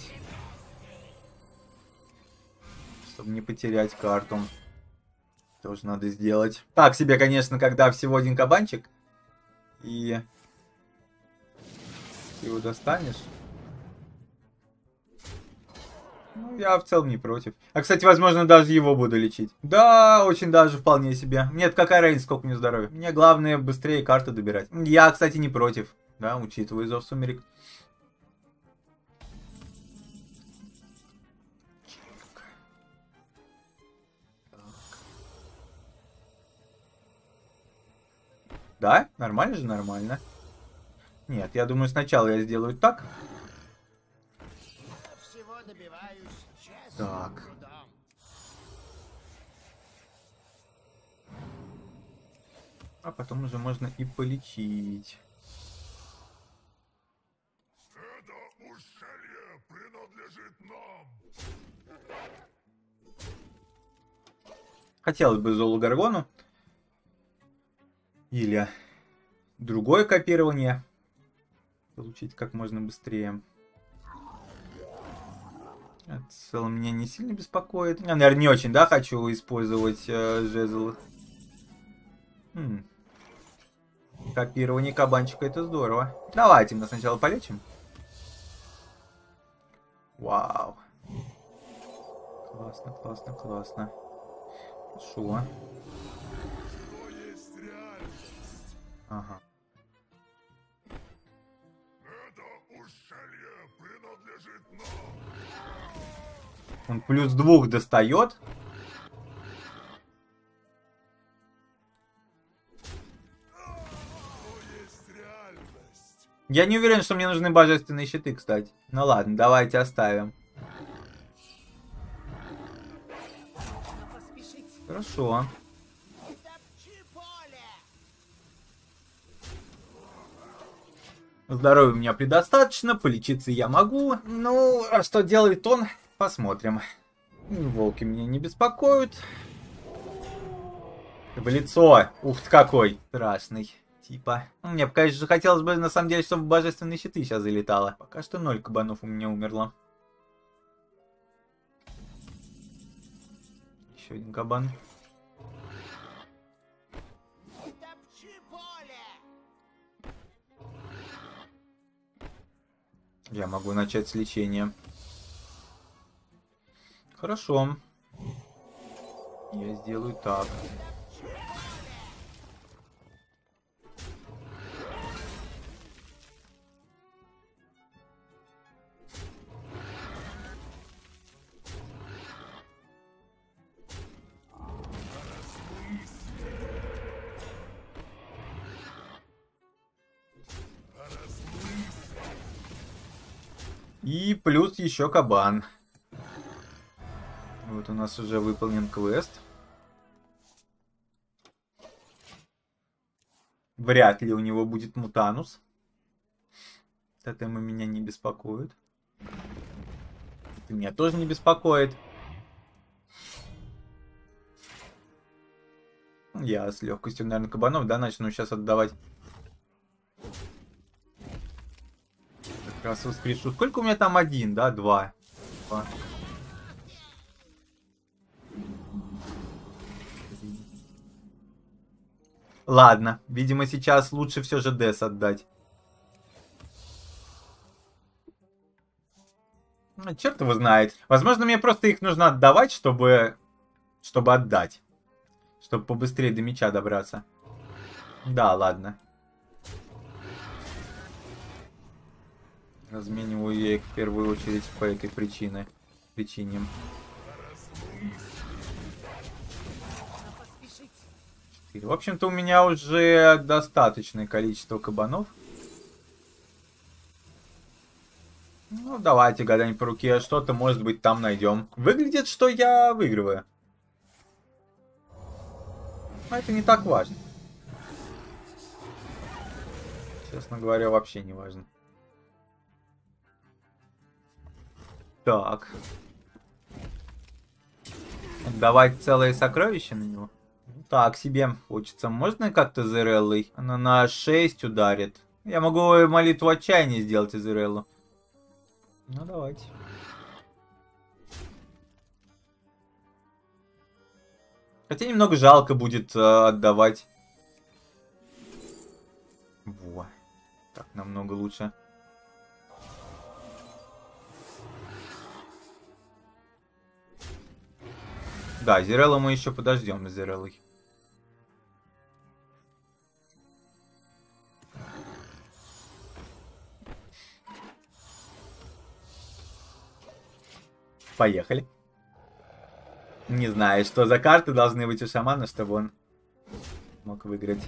Чтобы не потерять карту. Тоже надо сделать. Так себе, конечно, когда всего один кабанчик. И ты его достанешь. Ну, я в целом не против. А, кстати, возможно, даже его буду лечить. Да, очень даже вполне себе. Нет, какая разница, сколько мне здоровья. Мне главное быстрее карты добирать. Я, кстати, не против. Да, учитывая зов сумерек. Да, нормально же, нормально. Нет, я думаю, сначала я сделаю так. Так. А потом уже можно и полечить. Это ущелье принадлежит нам. Хотелось бы Золу Гаргону. Или другое копирование. Получить как можно быстрее. Это в целом меня не сильно беспокоит. Я, наверное, не очень, да, хочу использовать жезл. Копирование кабанчика, это здорово. Давайте мы сначала полечим. Вау. Классно, классно, классно. Хорошо. Ага. Это ущелье принадлежит нам. Он плюс 2 достает. Я не уверен, что мне нужны божественные щиты, кстати. Ну ладно, давайте оставим. Хорошо. Здоровья у меня предостаточно, полечиться я могу. Ну, а что делает он, посмотрим. Волки меня не беспокоят. В лицо. Ух ты какой. Страшный. Типа. Мне, конечно, хотелось бы, на самом деле, чтобы божественные щиты сейчас залетало. Пока что 0 кабанов у меня умерло. Еще один кабан. Я могу начать с лечения. Хорошо. Я сделаю так. И плюс еще кабан. Вот у нас уже выполнен квест. Вряд ли у него будет мутанус. Тотемы меня не беспокоит. Это меня тоже не беспокоит. Я с легкостью, наверное, кабанов, да, начну сейчас отдавать. Как раз воскрешу. Сколько у меня там? 1, да? 2. Ладно, видимо, сейчас лучше все же Дес отдать. Ну, черт его знает. Возможно, мне просто их нужно отдавать, чтобы отдать. Чтобы побыстрее до меча добраться. Да, ладно. Размениваю я их в первую очередь по этой причине. В общем-то, у меня уже достаточное количество кабанов. Ну, давайте гадать по руке. Что-то, может быть, там найдем. Выглядит, что я выигрываю. Но это не так важно. Честно говоря, вообще не важно. Так. Отдавать целое сокровище на него? Так себе. Хочется. Можно как-то Зереллой? Она на 6 ударит. Я могу молитву отчаяния сделать из Зереллу. Ну, давайте. Хотя немного жалко будет отдавать. Во. Так, намного лучше. Да, Зереллу мы еще подождем с Зереллой. Поехали. Не знаю, что за карты должны быть у шамана, чтобы он мог выиграть.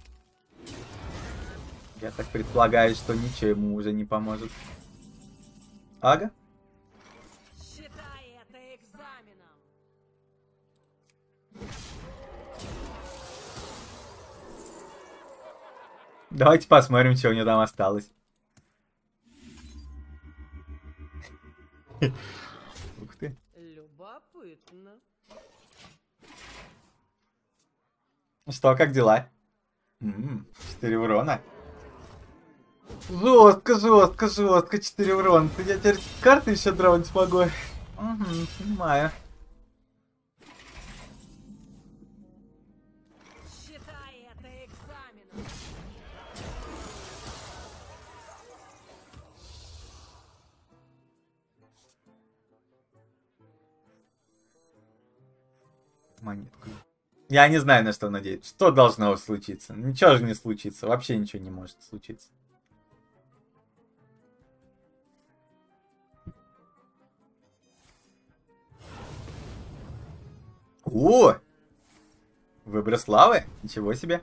Я так предполагаю, что ничего ему уже не поможет. Ага. Считай это экзаменом. Давайте посмотрим, что у него там осталось. Ух ты. Любопытно. Что, как дела? 4 урона. Жестко, жестко, жестко. 4 урона. Я теперь карты еще драунить смогу. Угу, понимаю. Считай это экзаменом. Монетку. Я не знаю, на что надеяться. Что должно случиться? Ничего же не случится. Вообще ничего не может случиться. О! Выброс славы? Ничего себе.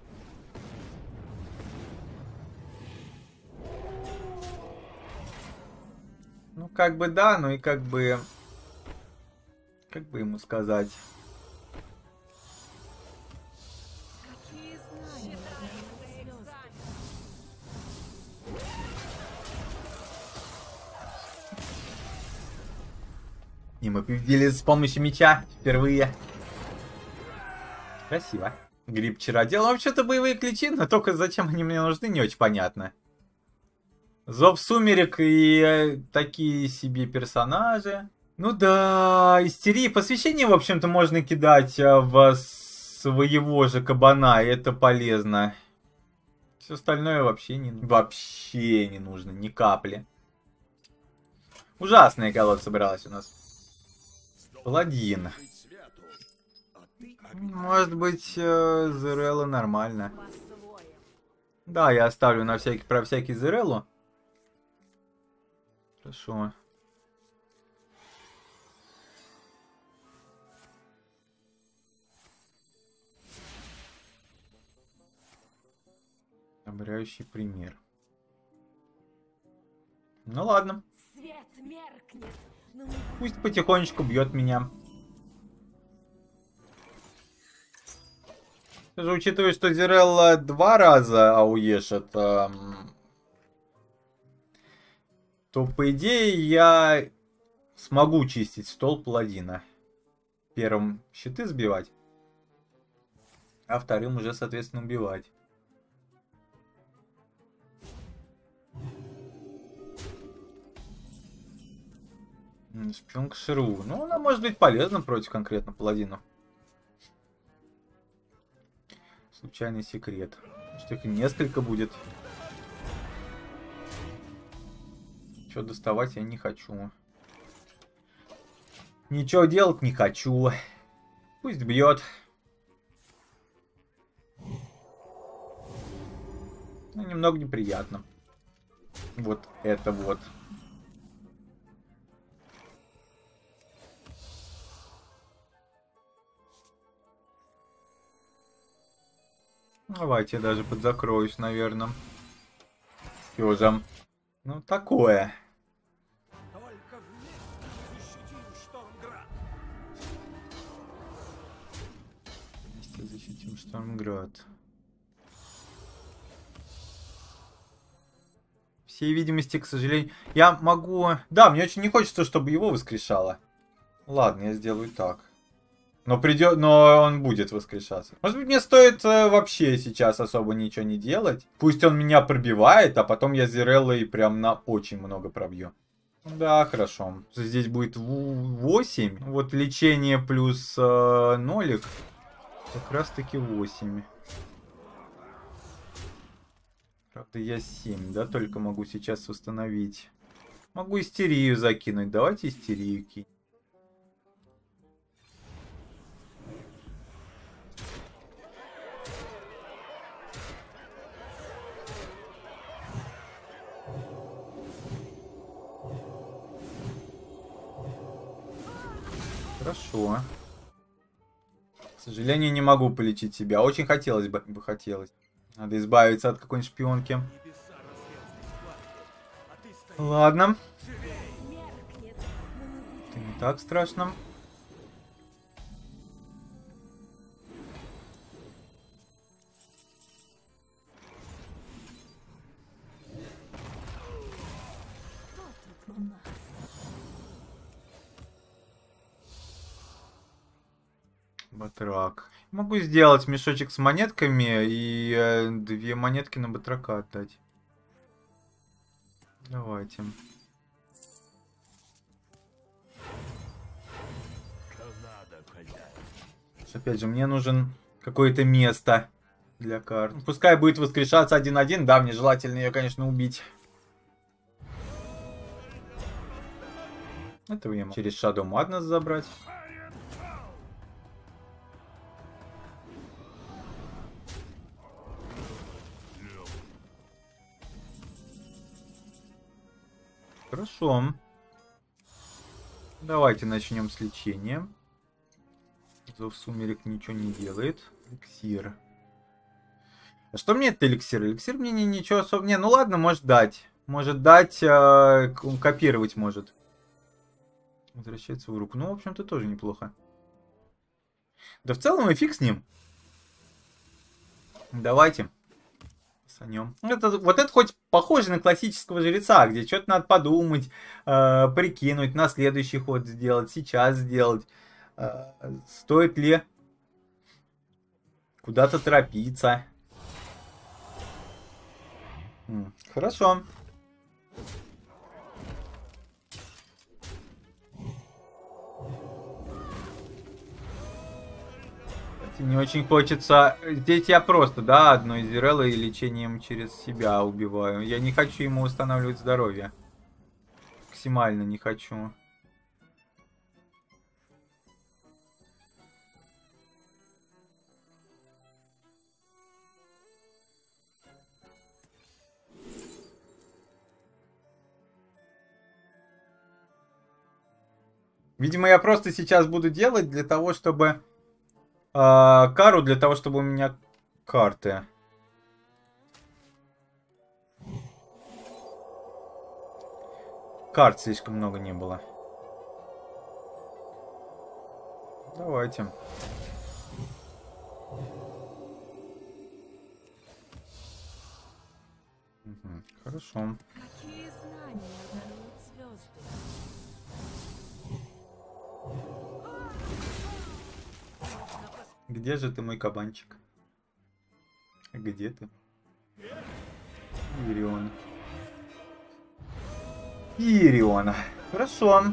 Ну, как бы да, ну и как бы... Как бы ему сказать... Какие знания дают звезды? И мы победили с помощью меча впервые. Красиво. Гриб чародел. Вообще-то боевые ключи, но только зачем они мне нужны, не очень понятно. Зов сумерек и такие себе персонажи. Ну да, истерии. Посвящение, в общем-то, можно кидать в своего же кабана, и это полезно. Все остальное вообще не нужно, ни капли. Ужасная колода собралась у нас. Паладин. Может быть, Зерелла нормально. По-своему. Да, я оставлю про всякий Зереллу. Хорошо. Ободряющий пример. Ну ладно. Свет меркнет, но мы Пусть потихонечку бьет меня. Даже учитывая, что Зерелла 2 раза ауешит, то по идее я смогу чистить стол паладина. Первым щиты сбивать, а вторым уже, соответственно, убивать. Шпионка Шеру. Ну, она может быть полезна против конкретно паладина. Случайный секрет. Что их несколько будет. Что доставать я не хочу. Ничего делать не хочу. Пусть бьет. Ну, немного неприятно. Вот это вот. Давайте я даже подзакроюсь, наверное. Фёзом. Ну, такое. Только вместе защитим Штормград. Вместе защитим Штормград. Всей видимости, к сожалению... Я могу... Да, мне очень не хочется, чтобы его воскрешало. Ладно, я сделаю так. Но он будет воскрешаться. Может быть, мне стоит вообще сейчас особо ничего не делать. Пусть он меня пробивает, а потом я Зереллой прям на очень много пробью. Да, хорошо. Здесь будет 8. Вот лечение плюс нолик. Как раз таки 8. Правда, я 7, да, только могу сейчас восстановить. Могу истерию закинуть. Давайте истерию кинь. Хорошо. К сожалению, не могу полечить себя. Очень хотелось бы. Надо избавиться от какой-нибудь шпионки. Ладно. меркнет, но мы будем Это не так страшно. тут у нас. Батрак. Могу сделать мешочек с монетками и 2 монетки на батрака отдать. Давайте. Опять же, мне нужен какое-то место для карт. Пускай будет воскрешаться 1-1. Да, мне желательно ее, конечно, убить. Этого я могу через Shadow Madness забрать. Хорошо. Давайте начнем с лечения. Зов сумерек ничего не делает. Эликсир. А что мне этот эликсир? Эликсир мне ничего особо... Не, ну ладно, может дать. Может дать, копировать может. Возвращается в руку. Ну, в общем-то, тоже неплохо. Да в целом и фиг с ним. Давайте. Вот это хоть похоже на классического жреца, где что-то надо подумать, прикинуть, на следующий ход сделать, сейчас сделать. Стоит ли куда-то торопиться. Хорошо. Не очень хочется. Здесь я просто, да, одной Зиреллой и лечением через себя убиваю. Я не хочу ему восстанавливать здоровье. Максимально не хочу. Видимо, я просто сейчас буду делать для того, чтобы... кару, для того, чтобы у меня карты. Карт слишком много не было. Давайте. Хорошо. Какие знания даруют звезды? Где же ты, мой кабанчик? Где ты? Ирион. Ириона. Хорошо.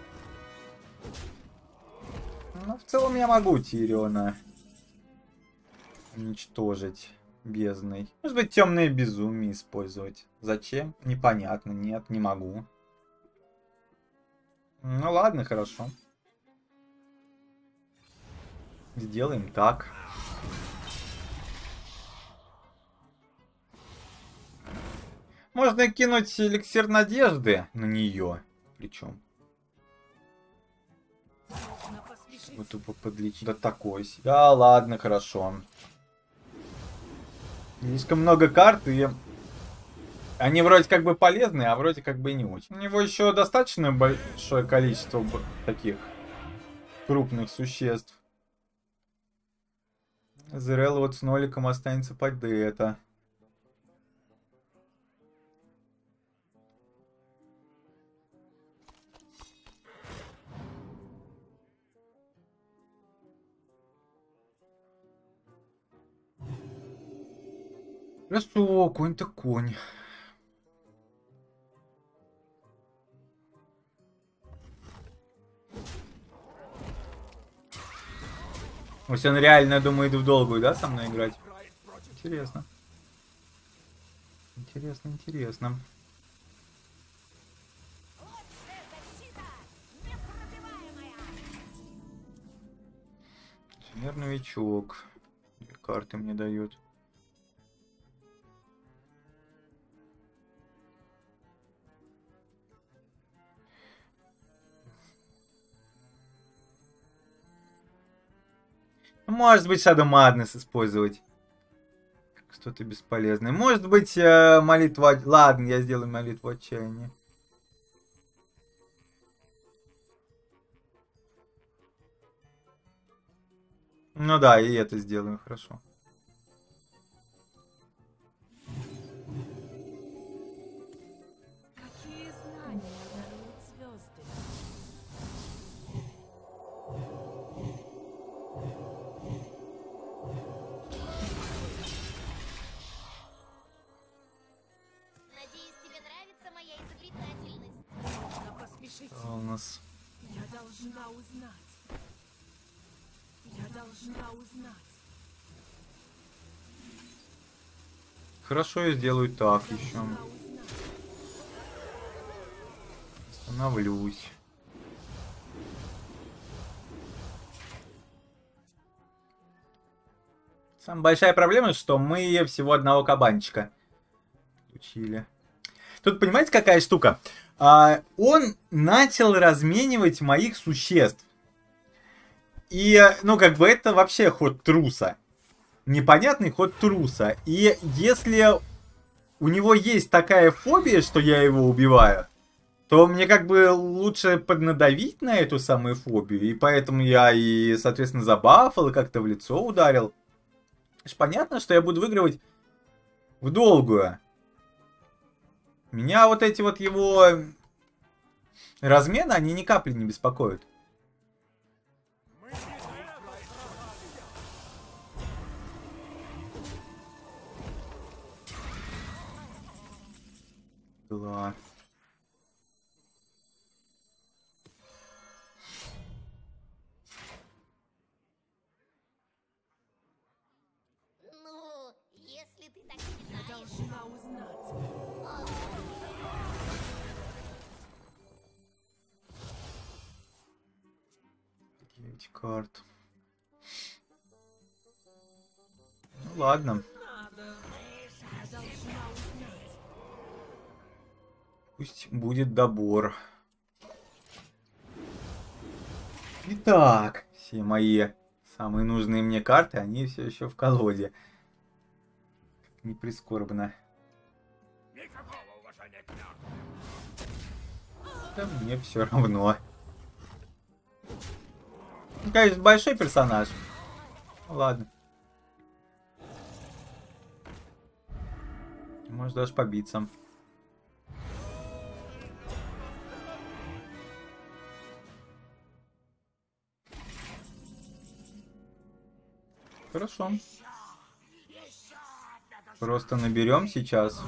Ну, в целом я могу Тириона уничтожить бездной. Может быть, темное безумие использовать. Зачем? Непонятно. Нет, не могу. Ну ладно, хорошо. Сделаем так. Можно кинуть эликсир надежды на нее. Причем. Вот тупо подлечить. Да такой себе. Да ладно, хорошо. Слишком много карт, и они вроде как бы полезные, а вроде как бы и не очень. У него еще достаточно большое количество таких крупных существ. Зирелла вот с ноликом останется под это. Хорошо, конь-то конь. То есть он реально думает в долгую, да, со мной играть? Интересно. Интересно, интересно. Инженер-новичок. Карты мне дают. Может быть, Shadow Madness использовать. Что-то бесполезное. Может быть, молитва... Ладно, я сделаю молитву отчаяния. Ну да, и это сделаю, хорошо. Какие знания даруют звезды? Надеюсь, тебе нравится моя изобретательность. Нужно поспешить. Что у нас? Я должна узнать. Я должна узнать. Хорошо, я сделаю так еще. Должна узнать. Остановлюсь. Самая большая проблема, что мы всего одного кабанчика получили. Тут понимаете, какая штука? Он начал разменивать моих существ. И, ну, как бы это вообще ход труса. Непонятный ход труса. И если у него есть такая фобия, что я его убиваю, то мне как бы лучше поднадавить на эту самую фобию. И поэтому я и, соответственно, забафал, и как-то в лицо ударил. Это ж понятно, что я буду выигрывать, В долгую. Меня вот эти вот его размены, они ни капли не беспокоят. Да. Ну, если ты так Я считаешь. должна узнать. 9 карт. Ну ладно. Я должна узнать. Пусть будет добор. Итак, все мои самые нужные мне карты, они все еще в колоде. Как ни прискорбно. Никакого уважения к мертвым. Да мне все равно. Ну, конечно, большой персонаж. Ну, ладно. Может даже побиться. Хорошо. Просто наберем сейчас.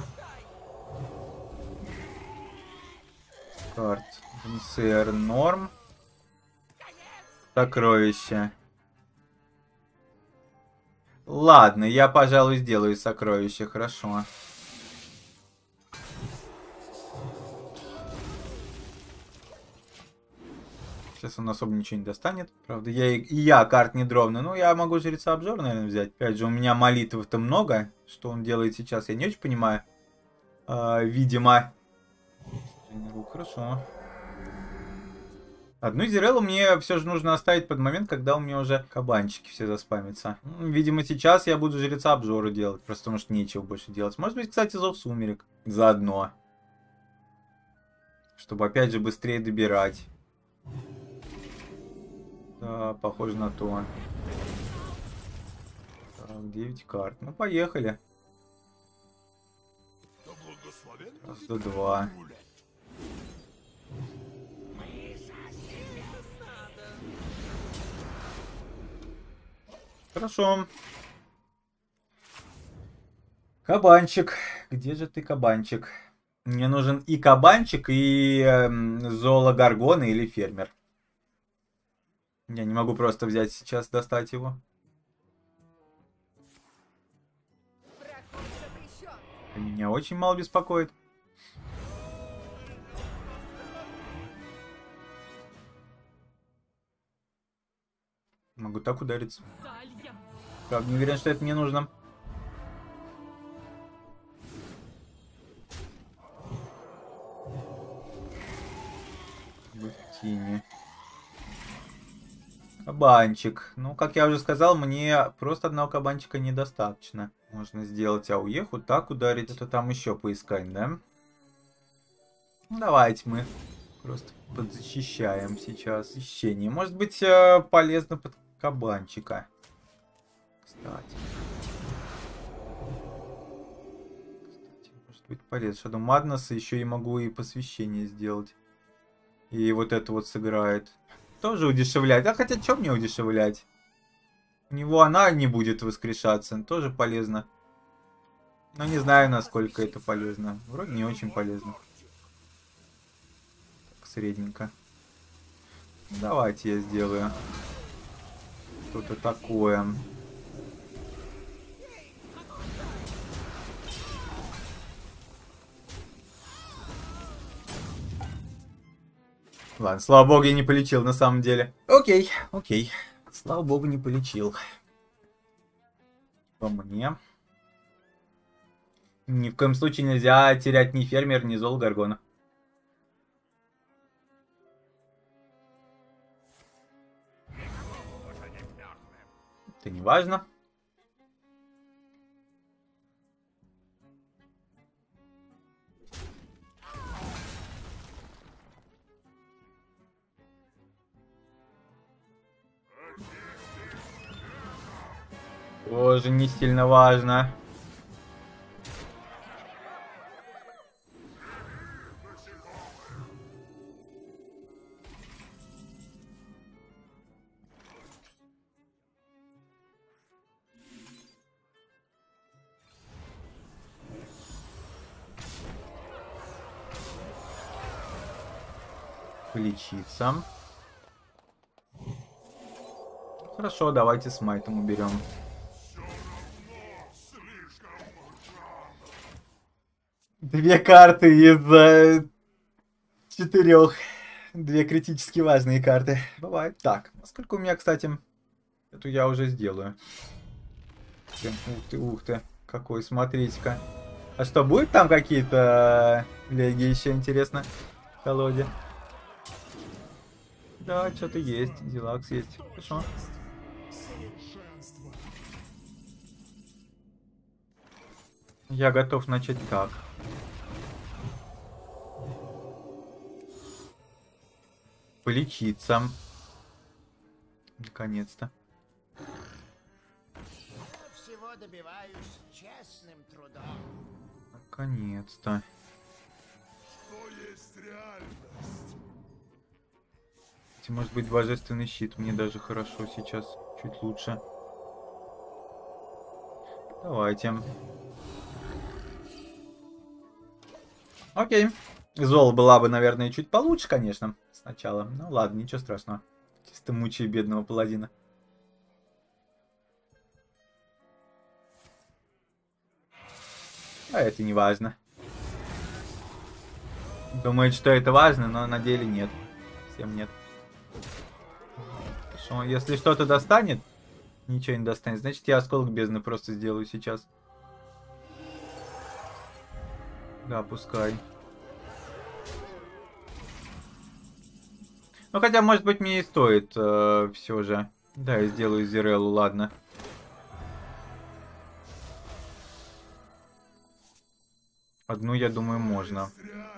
Карт. НСР норм. Сокровища. Ладно, я, пожалуй, сделаю сокровища, хорошо. Сейчас он особо ничего не достанет. Правда, я карт не дровну. Ну, я могу жреца обжор, наверное, взять. Опять же, у меня молитв-то много. Что он делает сейчас, я не очень понимаю. Видимо. Хорошо. Одну зерелу мне все же нужно оставить под момент, когда у меня уже кабанчики все заспамятся. Видимо, сейчас я буду жреца обжора делать. Просто потому что нечего больше делать. Может быть, кстати, зов сумерек. Заодно. Чтобы опять же быстрее добирать. Да, похоже на то. Так, 9 карт. Ну, поехали. Да благословен Раз, будет два. гулять. Хорошо. Кабанчик. Где же ты, кабанчик? Мне нужен и кабанчик, и зоологоргона или фермер. Я не могу просто взять сейчас, достать его. Это меня очень мало беспокоит. Могу так удариться. За альянс. Правда, не уверен, что это мне нужно. В тени. Кабанчик. Ну, как я уже сказал, мне просто одного кабанчика недостаточно. Можно сделать ауеху, так ударить. Это там еще поискать, да? Ну, давайте мы просто подзащищаем сейчас. Защищение. Может быть, полезно под кабанчика. Кстати, может быть полезно. Shadow Madness еще и могу и посвящение сделать. И вот это вот сыграет. Тоже удешевляет. А хотя, что мне удешевлять? У него она не будет воскрешаться. Тоже полезно. Но не знаю, насколько это полезно. Вроде не очень полезно. Так, средненько. Давайте я сделаю что-то такое. Ладно, слава богу, я не полечил на самом деле. Окей, окей. Слава богу, не полечил. По мне. Ни в коем случае нельзя терять ни фермер, ни зоологоргона. Это не важно. Тоже не сильно важно. Полечиться. Хорошо, давайте с майтом уберем. Две карты из 4. Две критически важные карты. Бывает. Так, сколько у меня, кстати, эту я уже сделаю. Ух ты, какой, смотрите-ка. А что, будет там какие-то леги еще, интересно, в колоде? Да, что-то есть, дилакс есть. Хорошо. Я готов начать так. Полечиться. Наконец-то. Всего добиваюсь честным трудом. Наконец-то. Что есть реальность? Может быть, божественный щит. Мне даже хорошо сейчас. Чуть лучше. Давайте. Окей. Зол была бы, наверное, чуть получше, конечно, сначала. Ну ладно, ничего страшного. Чисто мучаю бедного паладина. А это не важно. Думает, что это важно, но на деле нет. Всем нет. Хорошо, если что-то достанет, ничего не достанет, значит я осколок бездны просто сделаю сейчас. Да, пускай. Ну хотя, может быть, мне и стоит все же. Да, я сделаю Зиреллу, ладно. Одну, я думаю, можно.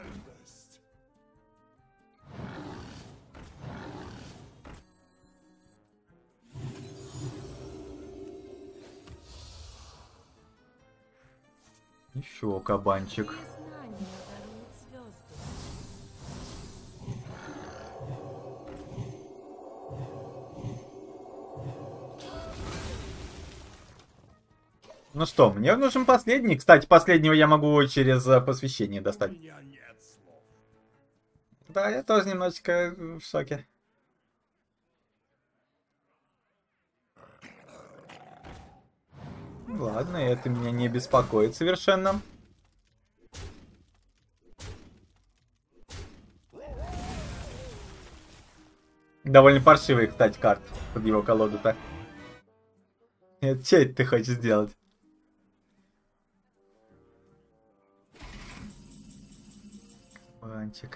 Еще кабанчик. Знания даруют звезды. Ну что, мне нужен последний. Кстати, последнего я могу через посвящение У достать. меня нет слов. Да, я тоже немножечко в шоке. Ладно, это меня не беспокоит совершенно. Довольно паршивые, кстати, карты под его колоду-то. Что это ты хочешь сделать? Ванчик.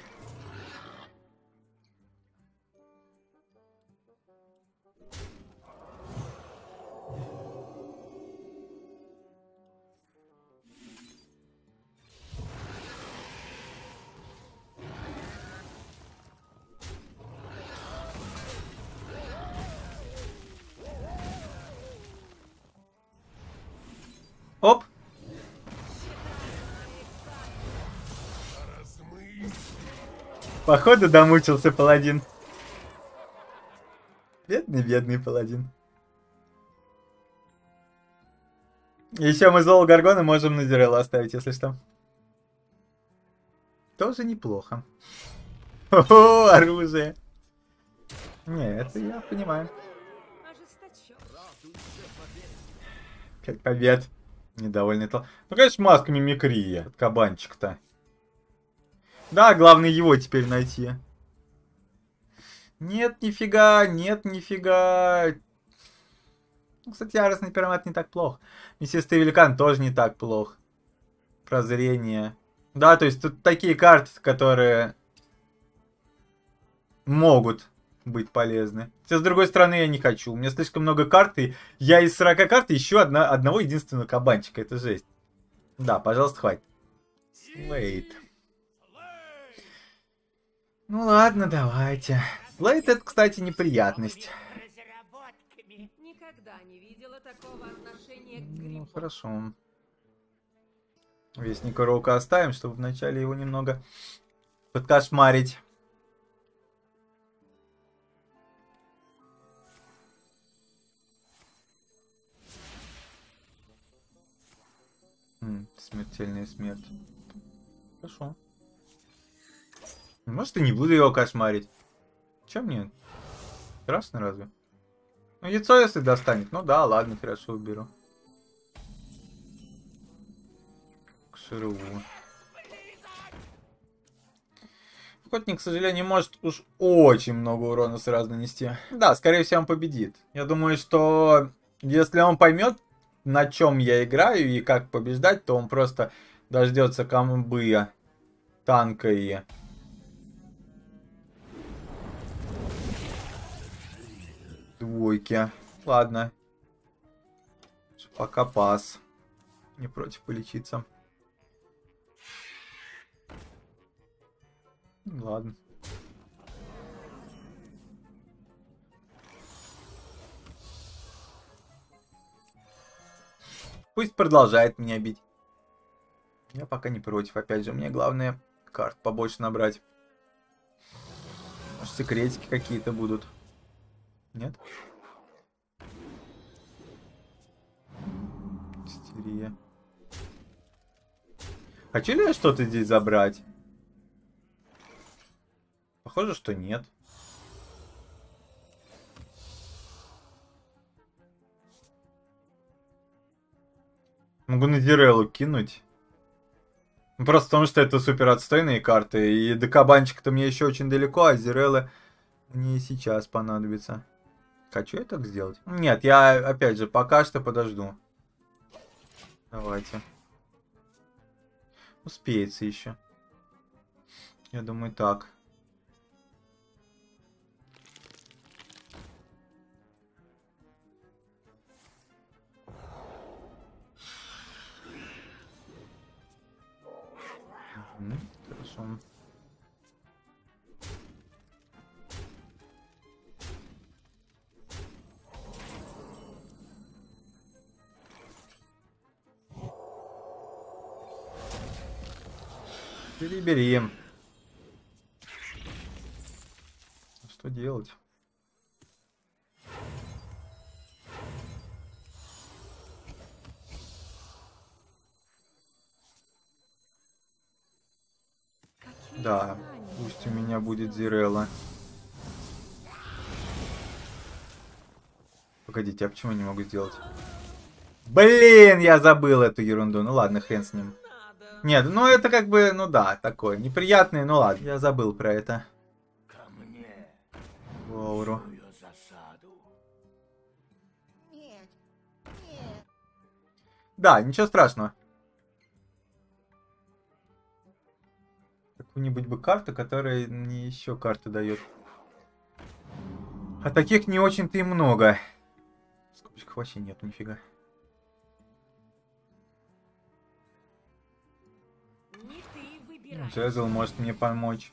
Оп! Походу домучился паладин. Бедный паладин. Еще мы золо Гаргона можем на Зиреллу оставить, если что. Тоже неплохо. О, оружие. Не, это я понимаю. Ожесточен. 5 побед. Недовольный тол. Ну, конечно, маска мимикрия. Кабанчик-то. Да, главное его теперь найти. Нет, нифига, нет, нифига. Ну, кстати, яростный пиромат не так плохо. Мясистый великан тоже не так плохо. Прозрение. Да, то есть тут такие карты, которые могут быть полезны. Хотя, с другой стороны, я не хочу. У меня слишком много карт, и я из 40 карт еще одного единственного кабанчика. Это жесть. Да, пожалуйста, хватит. Слейд. Ну ладно, давайте. Слейд это, кстати, неприятность. Разработками. Никогда не видела такого отношения к Ну, грибу. хорошо. Вестника Роука оставим, чтобы вначале его немного подкошмарить. Смертельная смерть. Хорошо. Может, и не буду его кошмарить. Че мне? Страшно разве? Ну, яйцо если достанет. Ну да, ладно, хорошо, уберу. К шерву. Охотник, к сожалению, может уж очень много урона сразу нанести. Да, скорее всего, он победит. Я думаю, что если он поймет, на чем я играю и как побеждать, то он просто дождется комбы танка и... двойки. Ладно. Пока пас. Не против полечиться. Ладно. Пусть продолжает меня бить. Я пока не против. Опять же, мне главное карт побольше набрать. Может, секретики какие-то будут. Нет? Истерия. Хочу ли я что-то здесь забрать? Похоже, что нет. Могу на Зиреллу кинуть. Просто потому, что это супер отстойные карты. И до кабанчика-то мне еще очень далеко, а Зирелла мне и сейчас понадобится. Хочу я так сделать? Нет, я опять же пока что подожду. Давайте. Успеется еще. Я думаю, так. Хорошо. Перебери. Что делать? Да, пусть у меня будет Зирелла. Погодите, а почему я не могу сделать? Блин, я забыл эту ерунду. Ну ладно, хрен с ним. Нет, ну это как бы, ну да, такое. Неприятное, ну ладно. Я забыл про это. Ко мне. Воуру. Засаду. Нет, нет. Да, ничего страшного. Какую-нибудь бы карту, которая мне еще карты дает. А таких не очень-то и много. Скобочек вообще нет, нифига. Не ты выбираешь. Джезл может мне помочь.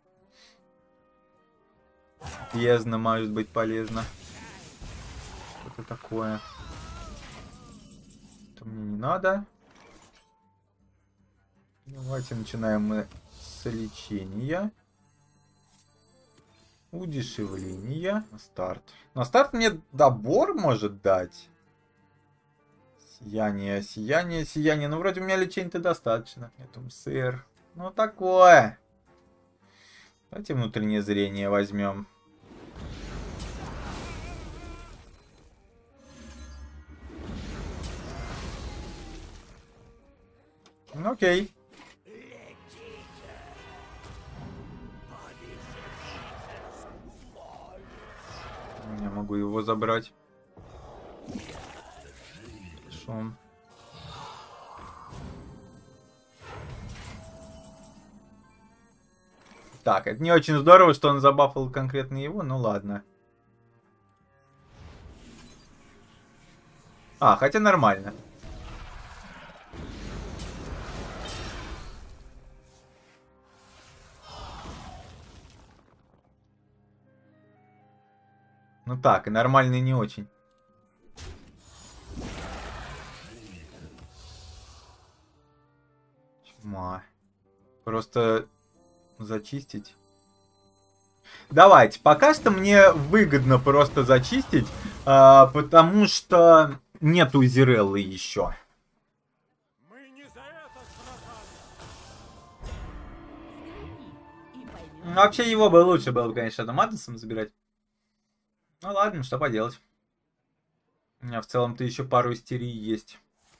Бездна может быть полезно. Что-то такое. Это мне не надо. Давайте начинаем мы с лечения. Удешевления. На старт. На старт мне добор может дать. Сияние, сияние, сияние. Ну, вроде у меня лечения-то достаточно. Нету сыр. Ну, такое. Давайте внутреннее зрение возьмем. Ну, окей. Я могу его забрать. Хорошо. Так, это не очень здорово, что он забафал конкретно его, ну ладно. А, хотя нормально. Ну так, и нормально, и не очень. Чума. Просто зачистить. Давайте, пока что мне выгодно просто зачистить, потому что нету Зиреллы еще. Мы не за это сражались. Взгляни и поймешь. Ну, вообще его бы лучше было, конечно, Адаматосом забирать. Ну ладно, что поделать. У меня в целом-то еще пару истерий есть.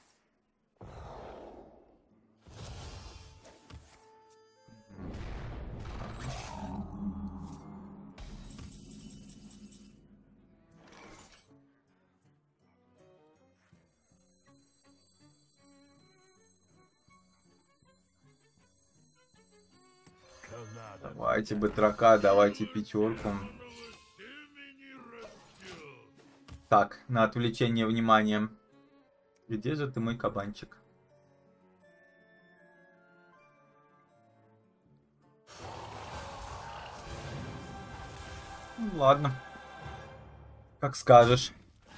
Давайте батрака, давайте пятерку. Так, на отвлечение внимания. Где же ты, мой кабанчик? Ну, ладно. Как скажешь.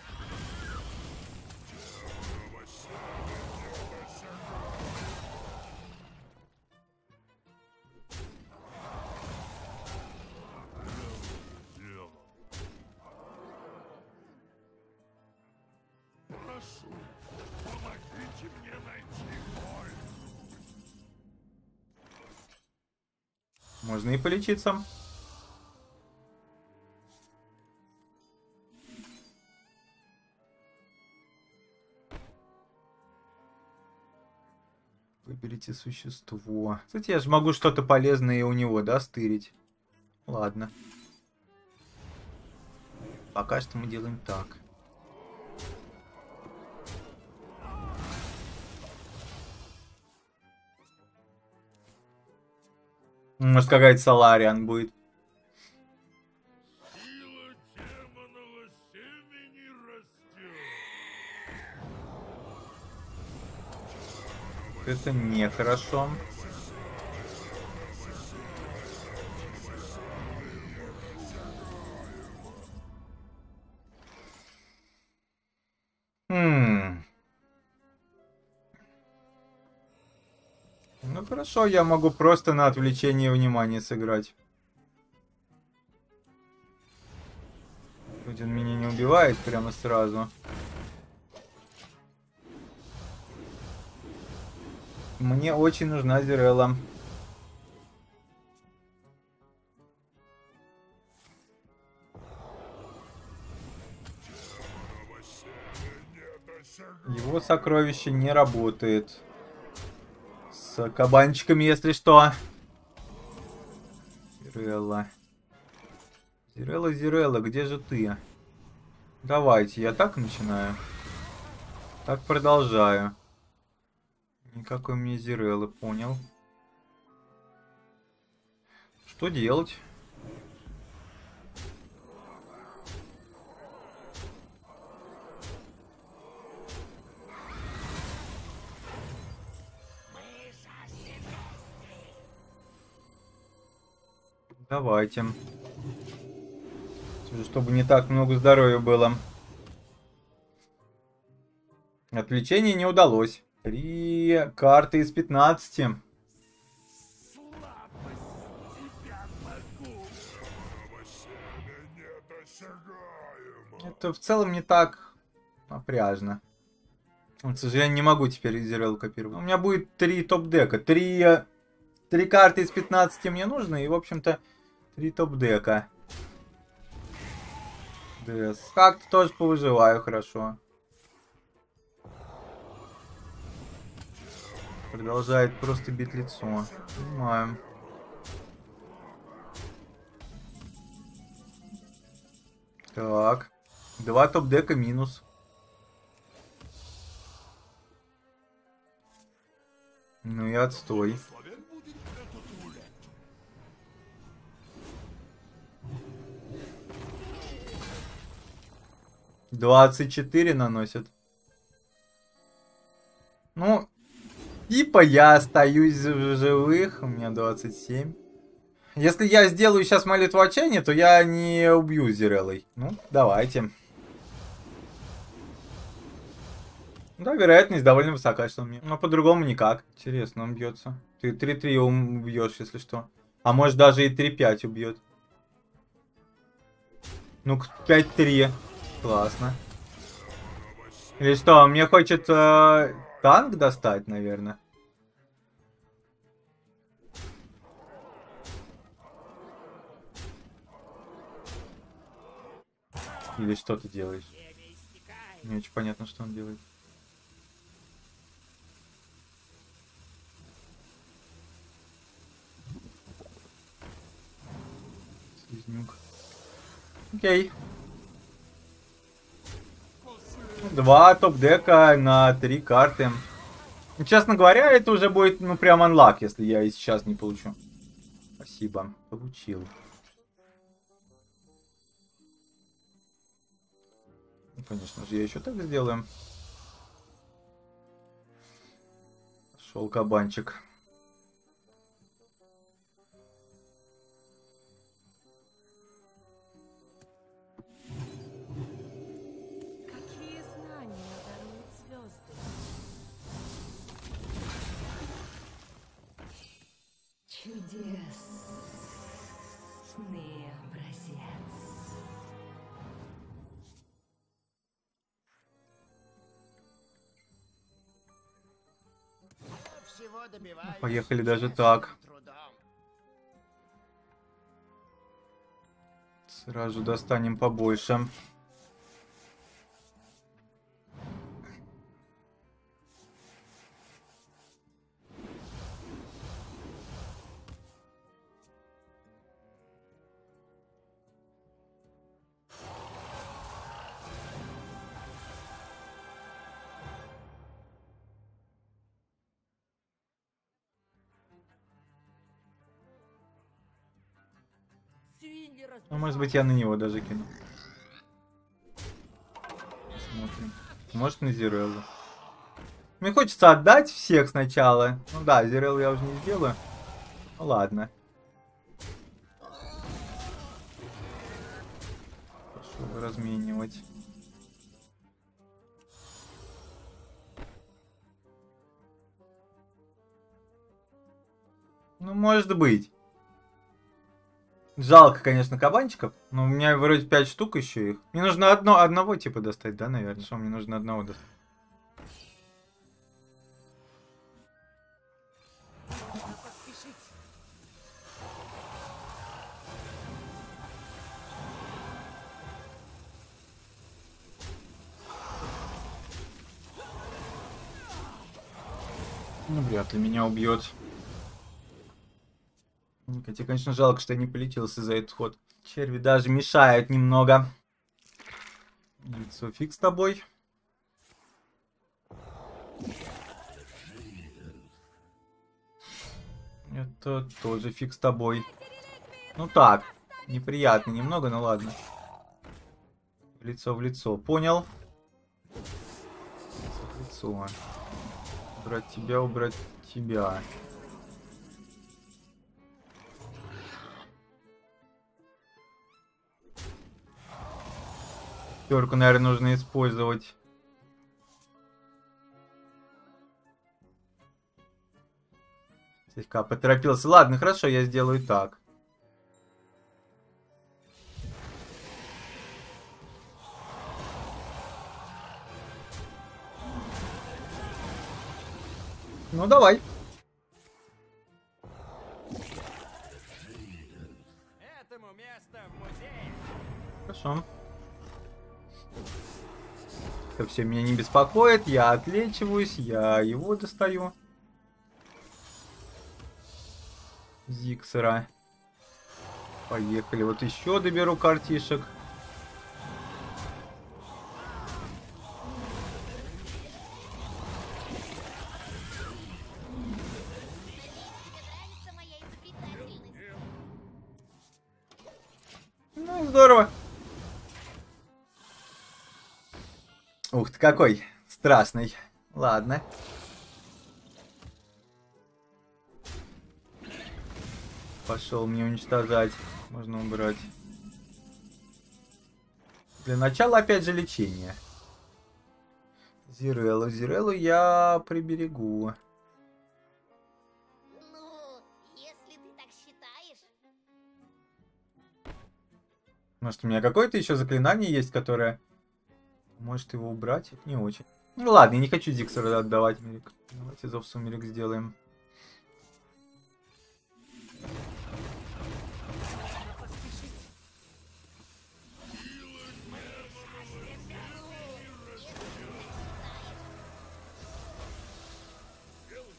Прошу, помогите мне найти боль. Можно и полечиться. Выберите существо. Кстати, я же могу что-то полезное и у него, да, стырить. Ладно. Пока что мы делаем так. Может, какая-то Солариан будет. Сила демонового семени растет. Это нехорошо. Ну хорошо, я могу просто на отвлечение внимания сыграть. Хоть он меня не убивает прямо сразу. Мне очень нужна Зирелла. Его сокровище не работает. С кабанчиками, если что. Зирелла. Зирелла, Зирелла, где же ты? Давайте, я так начинаю. Так продолжаю. Никакой мне Зиреллы, понял. Что делать? Давайте. Чтобы не так много здоровья было. Отвлечение не удалось. 3 карты из 15. Это в целом не так напряжно. К сожалению, не могу теперь Зиреллу копировать. У меня будет 3 топ-дека. 3 карты из 15 мне нужно. И, в общем-то, 3 топ-дека. Как-то тоже повыживаю хорошо. Продолжает просто бить лицо. Понимаю. Так. 2 топ-дека минус. Ну и отстой. 24 наносит. Ну, типа я остаюсь в живых. У меня 27. Если я сделаю сейчас молитву отчаяния, то я не убью Зиреллой. Ну, давайте. Да, вероятность довольно высока, что он мне. Но по-другому никак. Интересно, он бьется. Ты 3-3 убьешь, если что. А может даже и 3-5 убьет. Ну, 5-3. Классно. Или что, он мне хочет танк достать, наверное. Или что ты делаешь? Не очень понятно, что он делает. Слизнюк. Окей. 2 топ-дека на 3 карты. Ну, честно говоря, это уже будет, ну, прям анлак, если я и сейчас не получу. Спасибо. Получил. Ну, конечно же, я еще так сделаю. Пошел кабанчик. Какие знания даруют звезды? Чудесный образец. Всего добиваюсь Поехали даже честным так. трудом. Сразу достанем побольше. Ну, может быть, я на него даже кину. Посмотрим. Может, на Зиреллу. Мне хочется отдать всех сначала. Ну да, Зиреллу я уже не сделаю. Ну ладно. Пошел разменивать. Ну, может быть. Жалко, конечно, кабанчиков. Но у меня вроде 5 штук еще их. Мне нужно одного типа достать, да, наверное? Что, мне нужно одного достать? Ну, вряд ли меня убьет. Хотя, конечно, жалко, что я не полетелся за этот ход. Черви даже мешают немного. Лицо, фиг с тобой. Это тоже фиг с тобой. Ну так, неприятно немного, но ладно. Лицо в лицо, понял? Лицо в лицо. Убрать тебя, убрать тебя. Пятерку, наверное, нужно использовать. Слегка поторопился. Ладно, хорошо, я сделаю так. Ну, давай. Этому место в музее. Хорошо. Это все меня не беспокоит. Я отлечиваюсь. Я его достаю. Зиксера. Поехали. Вот еще доберу картишек. Нравится моя изобретательность. Ну, здорово. Ух ты, какой страшный. Ладно. Пошел мне уничтожать. Можно убрать. Для начала опять же лечение. Зиреллу. Зиреллу я приберегу. Ну, если ты так считаешь. Может, у меня какое-то еще заклинание есть, которое может его убрать? Это не очень. Ну ладно, я не хочу Зиксера отдавать, Мирик. Давайте зов сумерек сделаем.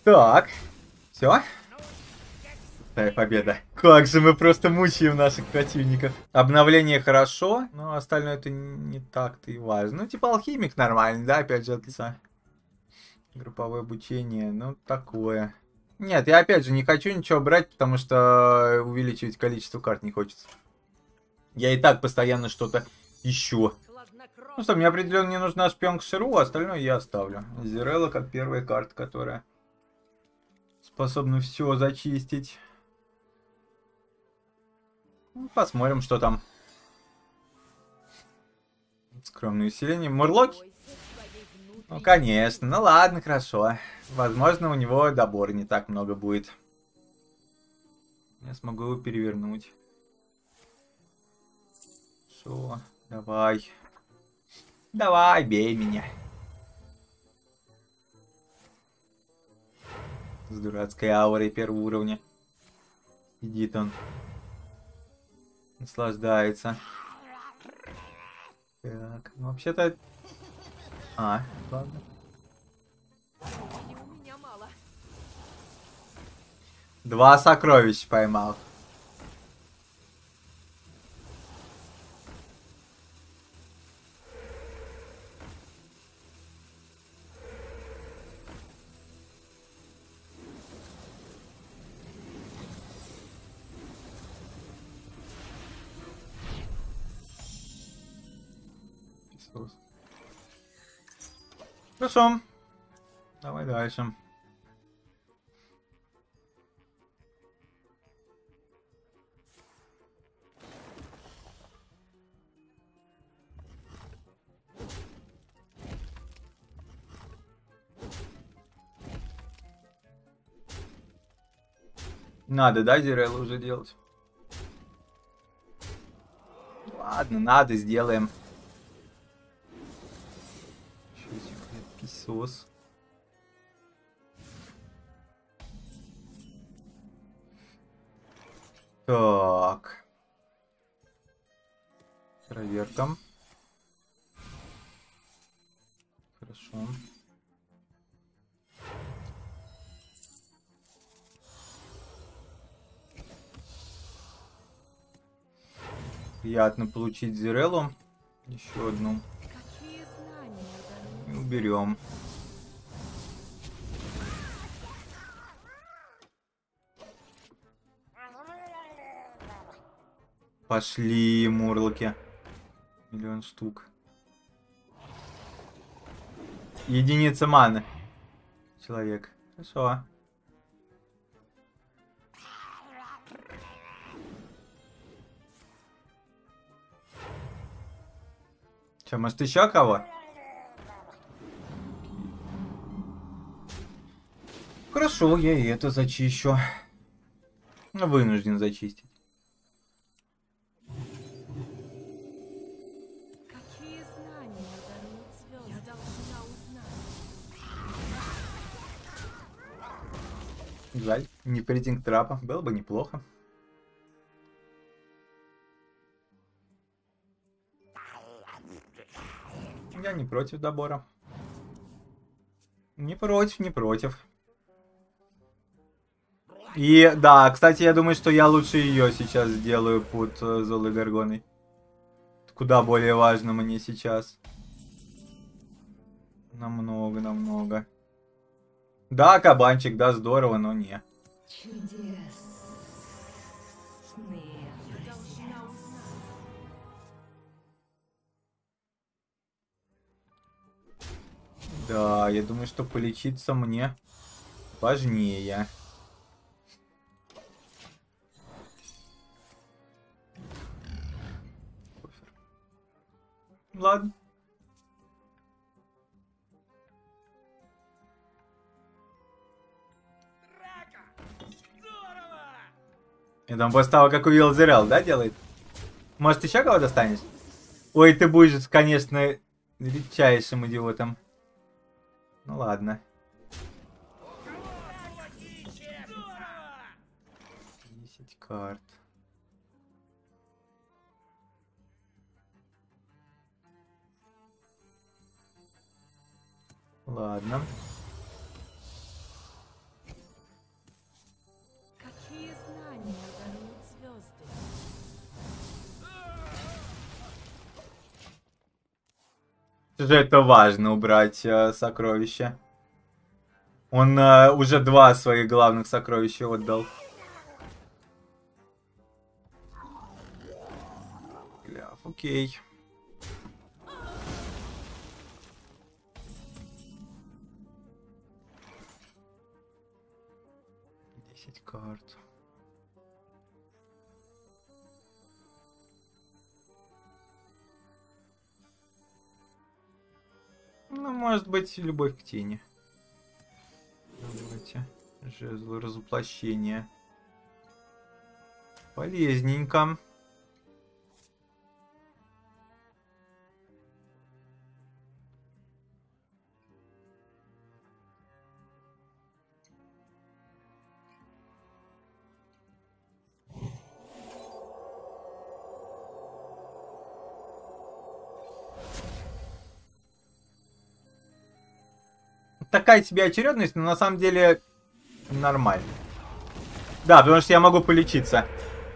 Так. Все. Победа. Как же мы просто мучаем наших противников. Обновление хорошо, но остальное это не так-то и важно. Ну, типа алхимик нормальный, да, опять же от лица. Групповое обучение, ну, такое. Нет, я опять же не хочу ничего брать, потому что увеличивать количество карт не хочется. Я и так постоянно что-то ищу. Ну что, мне определенно не нужна шпионка Ширу, а остальное я оставлю. Зирелла как первая карта, которая способна все зачистить. Ну, посмотрим, что там. Скромное усиление. Мурлоки? Ну, конечно. Ну, ладно, хорошо. Возможно, у него добора не так много будет. Я смогу его перевернуть. Шо? Давай. Давай, бей меня. С дурацкой аурой первого уровня. Сидит он. Наслаждается. Так, ну вообще-то... А, ладно. У меня мало. 2 сокровища поймал. Хорошо. Давай дальше. Надо, да, Зиреллу уже делать? Ладно, надо, сделаем. Писос. Так. Проверка. Хорошо. Приятно получить Зиреллу. Еще одну. Какие знания дарует Уберем. Пошли, мурлоки. 1 000 000 штук. Единица маны. Человек. Хорошо. Че, может еще кого? Хорошо, я и это зачищу. Вынужден зачистить. Какие знания даруют звезды? Я должна узнать. Жаль, не рейтинг трапа. Было бы неплохо. Я не против добора. Не против, не против. И да, кстати, я думаю, что я лучше ее сейчас сделаю под Золой Горгоной. Куда более важно мне сейчас. Намного, намного. Да, кабанчик, да, здорово, но не. Я должна узнать. Да, я думаю, что полечиться мне важнее. Ладно. Я там после того, как увидел Зирелл, да, делает? Может, еще кого достанешь? Ой, ты будешь, конечно, редчайшим идиотом. Ну ладно. 10 карт. Ладно. Конечно же, это важно убрать сокровища. Он уже 2 своих главных сокровища отдал. Гляв, окей. Карт. Ну, может быть, любовь к тени. Давайте. Жезл разоплощения. Полезненько. Такая себе очередность, но на самом деле нормально. Да, потому что я могу полечиться.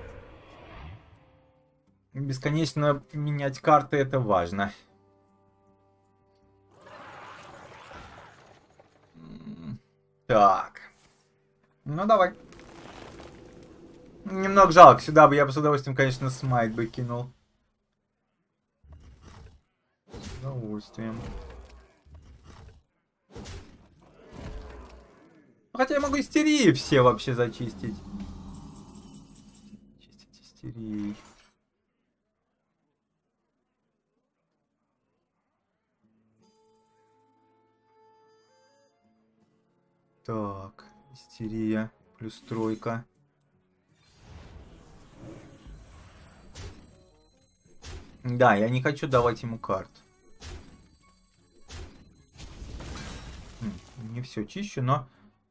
Бесконечно менять карты, это важно. Так. Ну, давай. Немного жалко. Сюда бы я бы с удовольствием, конечно, смайт бы кинул. С удовольствием. Хотя я могу истерии все вообще зачистить. Чистить истерии. Так, истерия плюс тройка. Да, я не хочу давать ему карт. Не все чищу, но...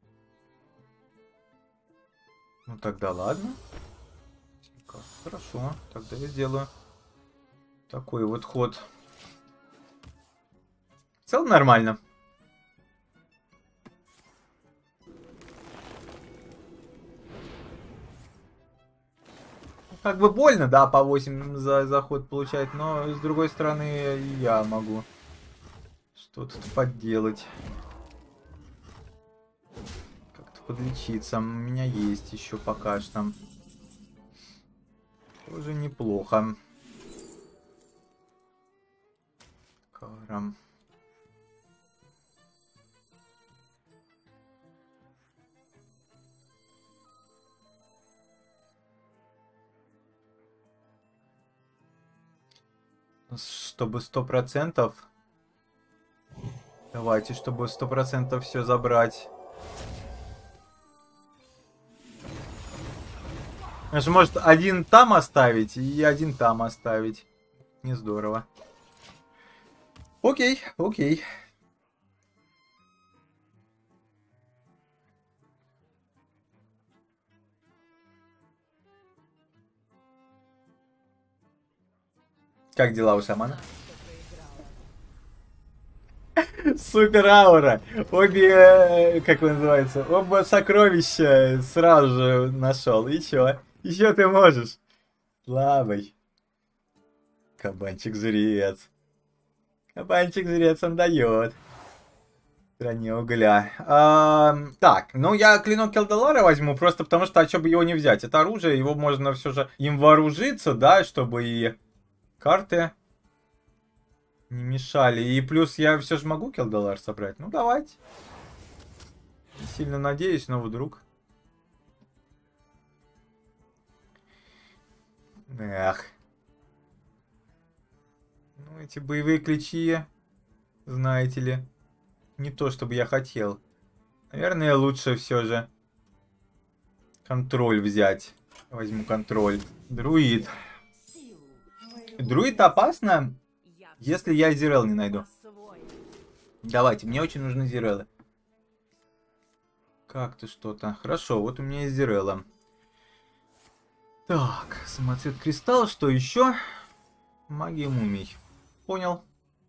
Ну тогда ладно. Хорошо, тогда я сделаю такой вот ход. В целом нормально. Как бы больно, да, по 8 за ход получать, но с другой стороны я могу что-то поделать. Подлечиться. У меня есть еще пока что. Тоже неплохо. Карам. Чтобы 100%. Давайте, чтобы 100% все забрать. Может, один там оставить и один там оставить. Не здорово. Окей, окей. Как дела у шамана? Супер аура. Обе, как он называется, оба сокровища сразу же нашел. И чё? Еще ты можешь. Слабый. Кабанчик-жрец. Кабанчик-жрец он дает. В стране угля. Так, ну я клинок Келдалара возьму, просто потому что, а чё бы его не взять? Это оружие, его можно все же им вооружиться, да, чтобы и карты не мешали. И плюс я все же могу Келдалар собрать. Ну давайте. Не сильно надеюсь, но вдруг. Эх. Ну, эти боевые ключи, знаете ли, не то, чтобы я хотел. Наверное, лучше все же контроль взять. Возьму контроль. Друид. Друид опасно, если я Зирел не найду. Давайте, мне очень нужны Зирелы. Как-то что-то. Хорошо, вот у меня есть Зирела. Так, самоцвет кристалл, что еще? Магия мумий. Понял.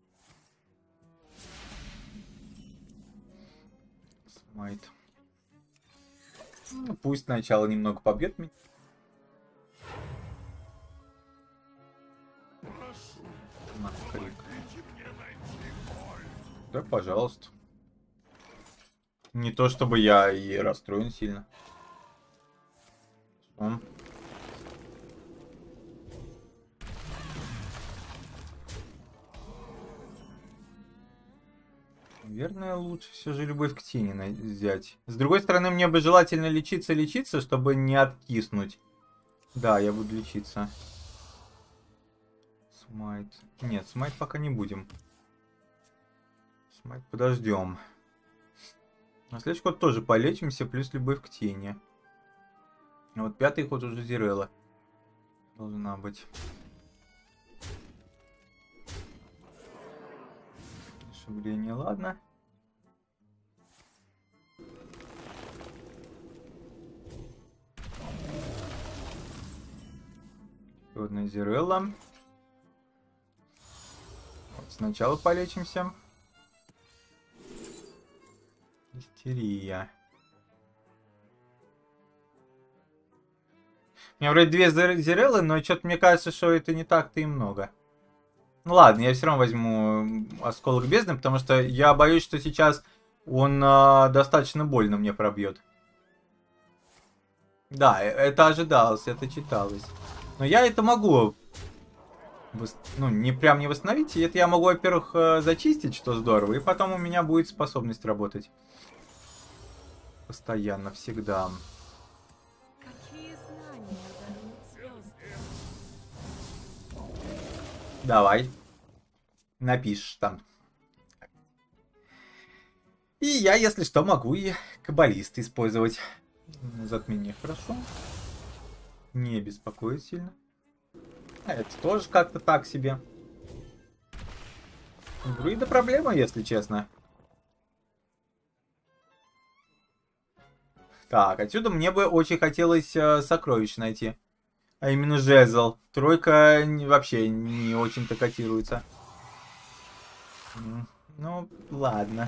Смайт. Ну, пусть сначала немного побьет меня. Прошу, Крик. помогите мне найти Да, пожалуйста. Не то чтобы я и расстроен сильно. Наверное, лучше все же любовь к тени взять. С другой стороны, мне бы желательно лечиться, чтобы не откиснуть. Да, я буду лечиться. Смайт. Нет, смайт пока не будем. Смайт подождем. На следующий ход тоже полечимся, плюс любовь к тени. А вот 5-й ход уже Зирелла должна быть. Шевеление, ладно. Еще одна Зирелла. Вот сначала полечимся. Истерия. У меня вроде 2 Зиреллы, но что-то мне кажется, что это не так-то и много. Ну ладно, я все равно возьму осколок бездны, потому что я боюсь, что сейчас он достаточно больно мне пробьет. Да, это ожидалось, это читалось. Но я это могу, ну, не прям не восстановить. И это я могу, во-первых, зачистить, что здорово, и потом у меня будет способность работать. Постоянно, всегда. Какие знания даруют звезды? Давай. Напишешь там. И я, если что, могу и каббалиста использовать. Затмение хорошо. Не беспокоит сильно. А это тоже как-то так себе. Друида проблема, если честно. Так, отсюда мне бы очень хотелось сокровищ найти. А именно жезл. Тройка вообще не очень-то котируется. Ну, ладно.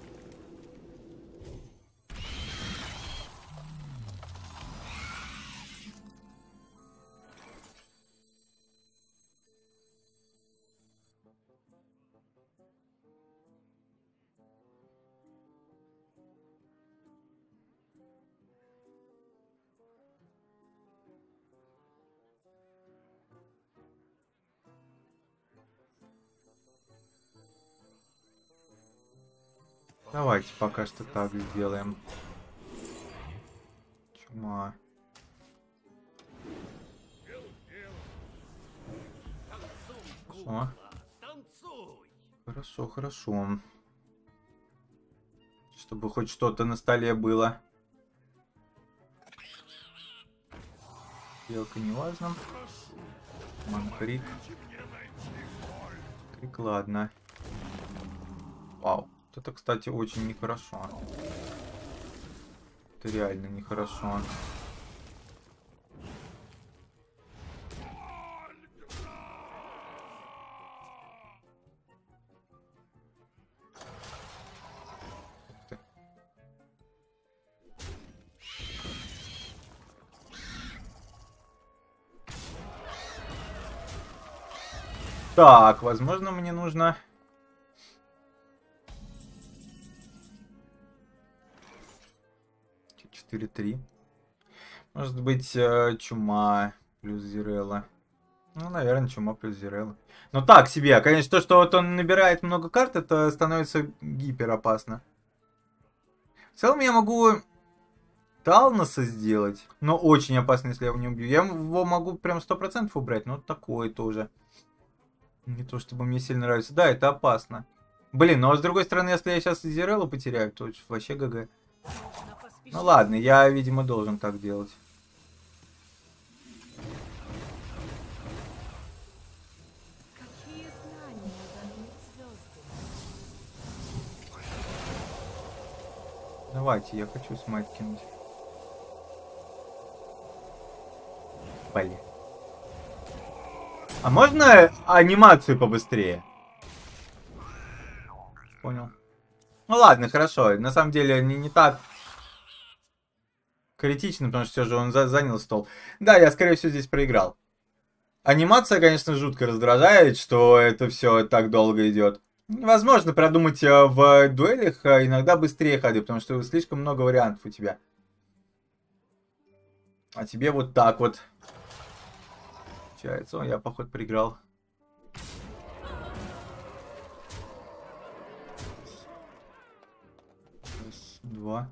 Давайте пока что так сделаем. Чума. Хорошо. Хорошо, хорошо. Чтобы хоть что-то на столе было. Белка не важно. Манкрик. Крик, ладно. Вау. Это, кстати, очень нехорошо. Это реально нехорошо. Так, возможно, мне нужно... 4-3. Может быть, чума плюс Зирелла. Ну, наверное, чума плюс Зирелла. Но так себе. Конечно, то, что вот он набирает много карт, это становится гипер опасно. В целом я могу Талноса сделать. Но очень опасно, если я его не убью. Я его могу прям 100% убрать. Но такое тоже. Не то, чтобы мне сильно нравится. Да, это опасно. Блин, но с другой стороны, если я сейчас Зиреллу потеряю, то вообще ГГ. Ну ладно, я, видимо, должен так делать. Какие знания даруют звезды? Давайте, я хочу смайт кинуть. Блин. А можно анимацию побыстрее? Понял. Ну ладно, хорошо. На самом деле не так критично, потому что все же он занял стол. Да, я, скорее всего, здесь проиграл. Анимация, конечно, жутко раздражает, что это все так долго идет. Невозможно продумать в дуэлях иногда быстрее ходы, потому что слишком много вариантов у тебя. А тебе вот так вот. Получается, я, походу, проиграл. Раз, два.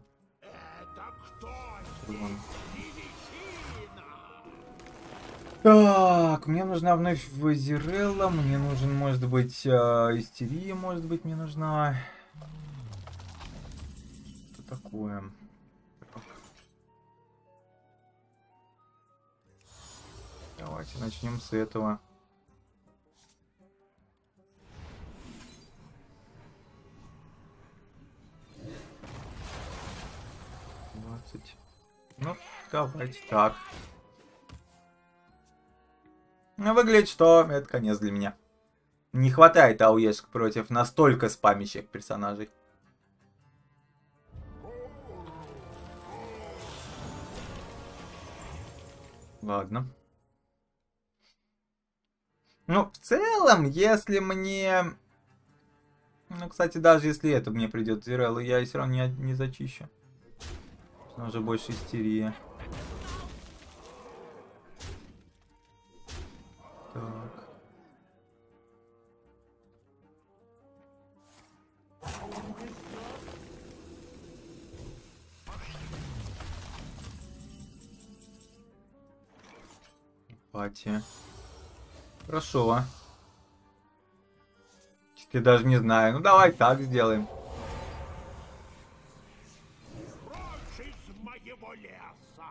Так, мне нужна вновь Вазирелла, мне нужен, может быть, Истерия, может быть, мне нужна. Что такое? Давайте начнем с этого. Ну, давайте так. Ну, выглядит, что это конец для меня. Не хватает ауешек против настолько спамящих персонажей. Ладно. Ну, в целом, если мне... Ну, кстати, даже если это мне придет Зиреллу, я все равно не зачищу. Нужно уже больше истерия. Так. Пати. Хорошо. Я даже не знаю. Ну давай так сделаем. Прочь из моего леса!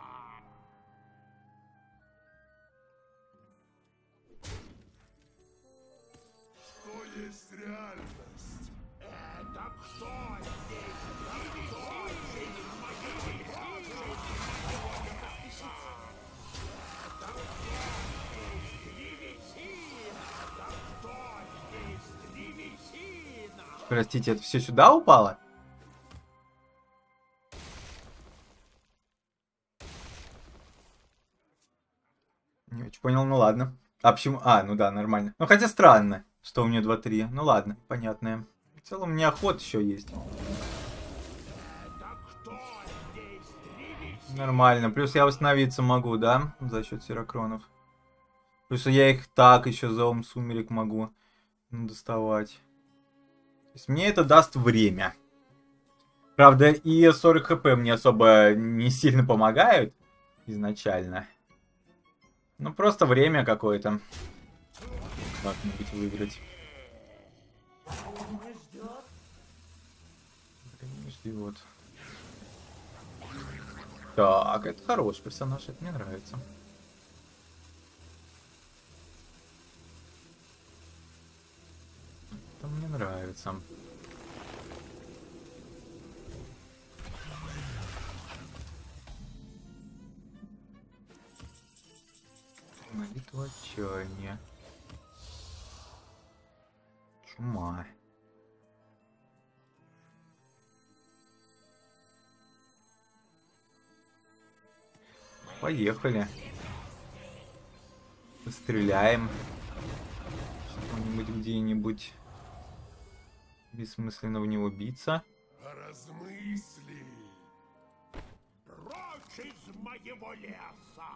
Что есть реальность? Это кто здесь? Прочь из моего леса! Это кто здесь? Древесина! Простите, это все сюда упало? Не очень понял, ну ладно. А почему? А, ну да, нормально. Ну хотя странно, что у меня 2-3. Ну ладно, понятное. В целом у меня ход еще есть. Нормально. Плюс я восстановиться могу, да? За счет сирокронов. Плюс я их так еще за ум сумерек могу доставать. То есть мне это даст время. Правда, и 40 хп мне особо не сильно помогают изначально. Ну, просто время какое-то. Как-нибудь выиграть. Время ждет. Так, это хороший персонаж, это мне нравится. Это мне нравится. Молитва отчаяния. Чума. Поехали. Постреляем. Что-нибудь где-нибудь. Бессмысленно в него биться. Размысли. Прочь из моего леса.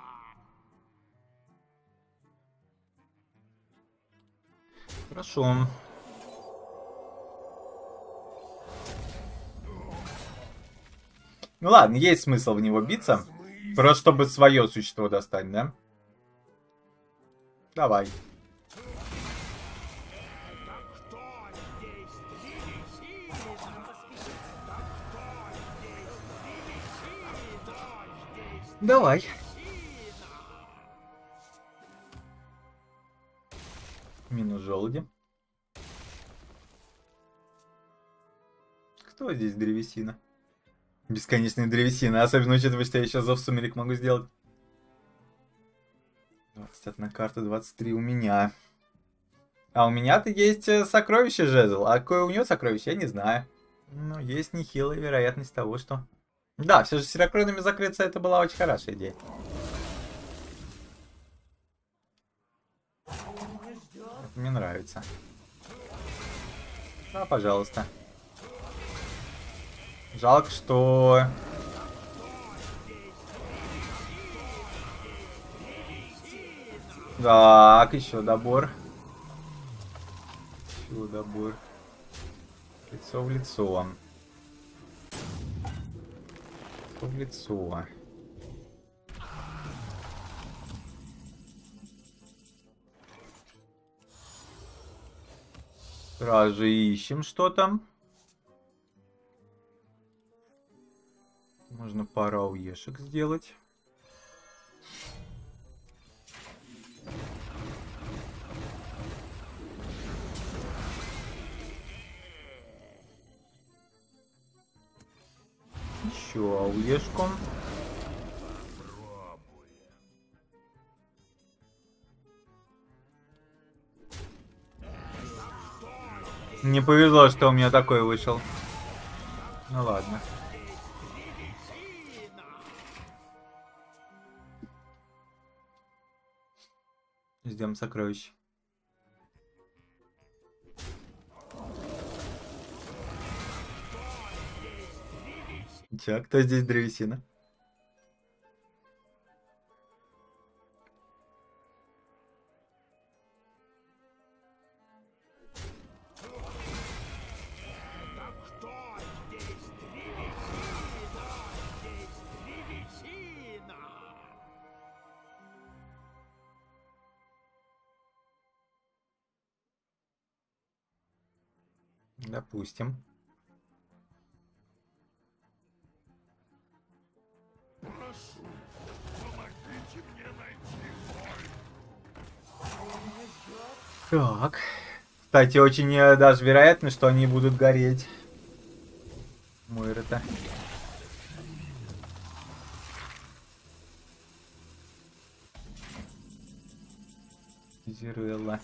Хорошо. Ну ладно, есть смысл в него биться. Просто чтобы свое существо достать, да? Давай. Давай. Минус желуди. Кто здесь древесина? Бесконечная древесина. Особенно учитывая, что я еще зов сумерек могу сделать. 21 карта, 23 у меня. А у меня-то есть сокровище жезл. А какое у него сокровище, я не знаю. Но есть нехилая вероятность того, что... Да, все же с сирокронами закрыться это была очень хорошая идея. Это мне нравится. А, пожалуйста. Жалко, что... Так, еще добор. Еще добор. Лицо в лицо. Лицо в лицо. Сразу же ищем что там. Можно пару ауешек сделать. Еще ауешку. Не повезло, что у меня такой вышел. Ну ладно. Ждем сокровищ. Чё, кто здесь древесина? Кто здесь древесина? Здесь древесина. Допустим. Прошу, помогите мне найти боль. Так. Кстати, очень даже вероятно, что они будут гореть. Мойра-то. Зирелла.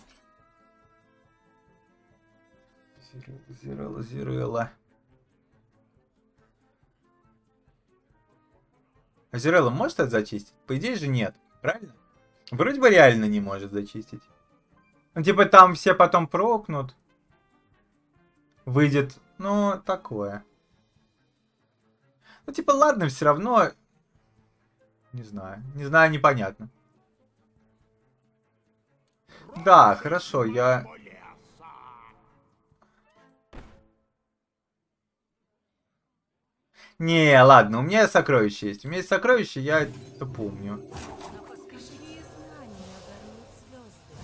Зирелла. А Зирелла может это зачистить? По идее же нет, правильно? Вроде бы реально не может зачистить. Ну, типа там все потом прокнут. Выйдет, ну, такое. Ну, типа, ладно, все равно... Не знаю, непонятно. Да, хорошо, я... Не, ладно, у меня сокровища есть. У меня есть сокровища, я это помню. Какие знания даруют звезды?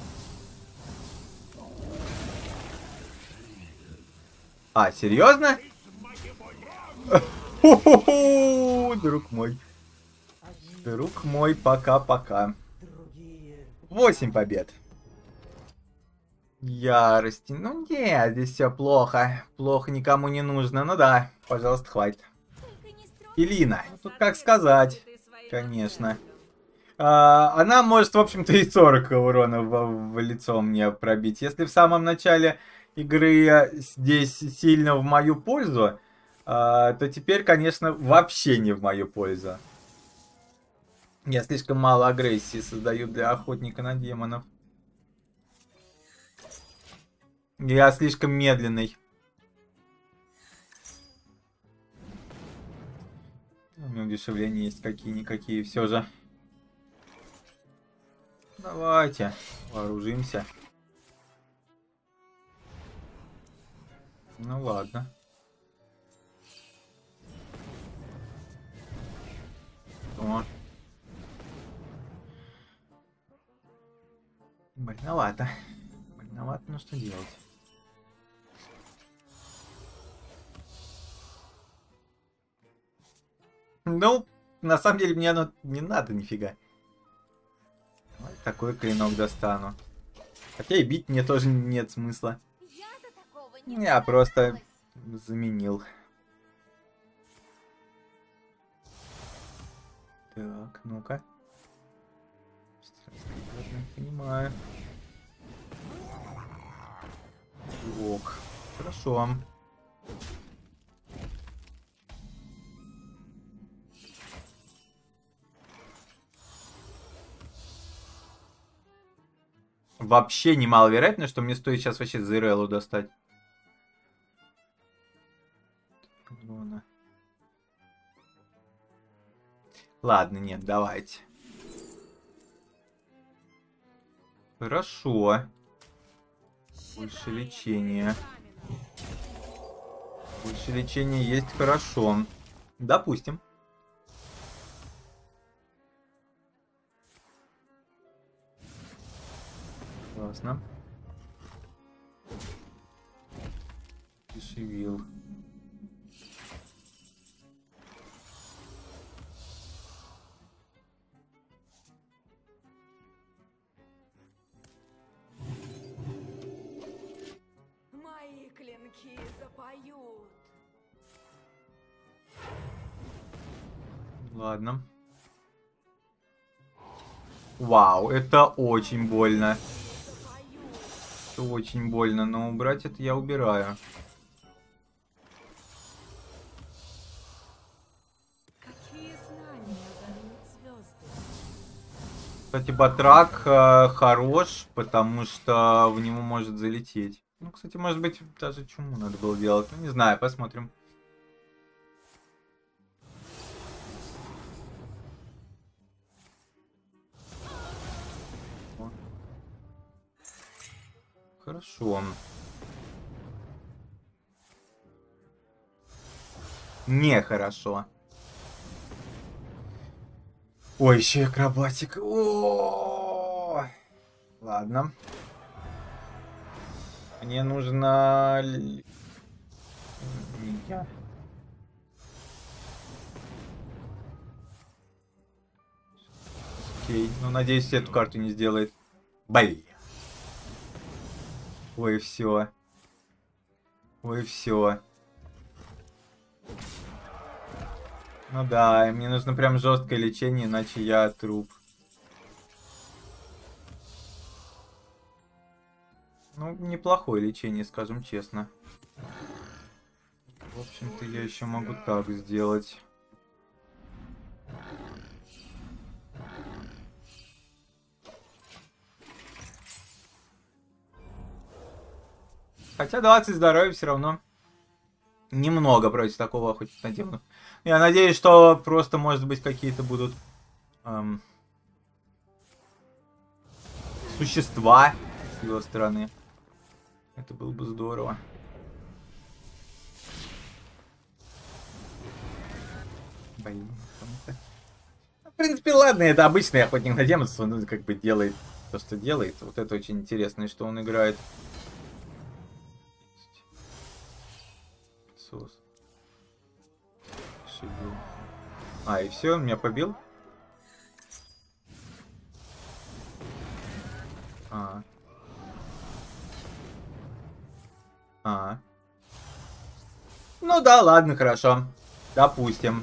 А, серьезно? Ху-ху-ху, друг мой. Друг мой, пока-пока. 8 побед. Ярости. Ну нет, здесь все плохо. Плохо никому не нужно. Ну да, пожалуйста, хватит. Элина. Ну, тут как сказать. Конечно. Она может, в общем-то, и 40 урона в лицо мне пробить. Если в самом начале игры здесь сильно в мою пользу, то теперь, конечно, вообще не в мою пользу. Я слишком мало агрессии создаю для охотника на демонов. Я слишком медленный. У меня удешевления есть какие-никакие все же. Давайте, вооружимся. Ну ладно. О. Больновато. Больновато, ну что делать? Ну, на самом деле мне оно не надо нифига. Вот такой клинок достану. Хотя и бить мне тоже нет смысла. Я-то такого не Я просто догадалась. заменил. Так, ну-ка. Понимаю. Ок. Хорошо. Вообще немаловероятно, что мне стоит сейчас вообще Зиреллу достать. Ладно, нет, давайте. Хорошо. Больше лечения. Больше лечения есть, хорошо. Допустим. Классно. Дешевил. Мои клинки запоют. Ладно. Вау, это очень больно. Это очень больно, но убрать это я убираю. Какие знания даруют звезды? Кстати, батрак хорош, потому что в него может залететь. Ну, кстати, может быть, даже чуму надо было делать. Ну, не знаю, посмотрим. О. Хорошо. Нехорошо. Ой, еще и акробатика. О! Ладно. Мне нужно... Меня. Окей. Ну, надеюсь, эту карту не сделает. Блин. Ой, все. Ой, все. Ну да, мне нужно прям жесткое лечение, иначе я труп. Ну, неплохое лечение, скажем честно. В общем-то, я еще могу так сделать. Хотя 20 здоровья все равно немного против такого охотника на демонов. Я надеюсь, что просто, может быть, какие-то будут существа с его стороны. Это было бы здорово. Блин. В принципе, ладно, это обычный охотник на демонов, он как бы делает то, что делает. Вот это очень интересно, что он играет. Сос. А, и все, он меня побил? Ну да, ладно, хорошо. Допустим.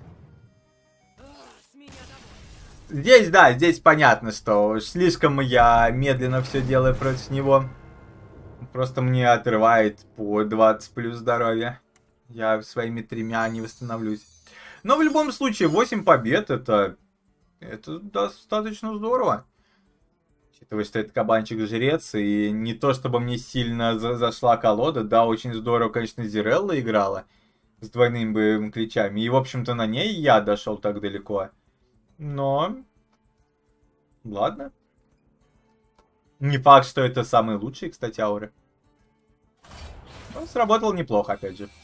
Здесь, да, здесь понятно, что слишком я медленно все делаю против него. Просто мне отрывает по 20 плюс здоровья. Я своими 3 не восстановлюсь. Но в любом случае, 8 побед это достаточно здорово. Учитывая, что это кабанчик-жрец, и не то чтобы мне сильно зашла колода. Да, очень здорово, конечно, Зирелла играла с двойными боевыми ключами. И, в общем-то, на ней я дошел так далеко. Но... Ладно. Не факт, что это самые лучшие, кстати, ауры. Но сработал неплохо, опять же.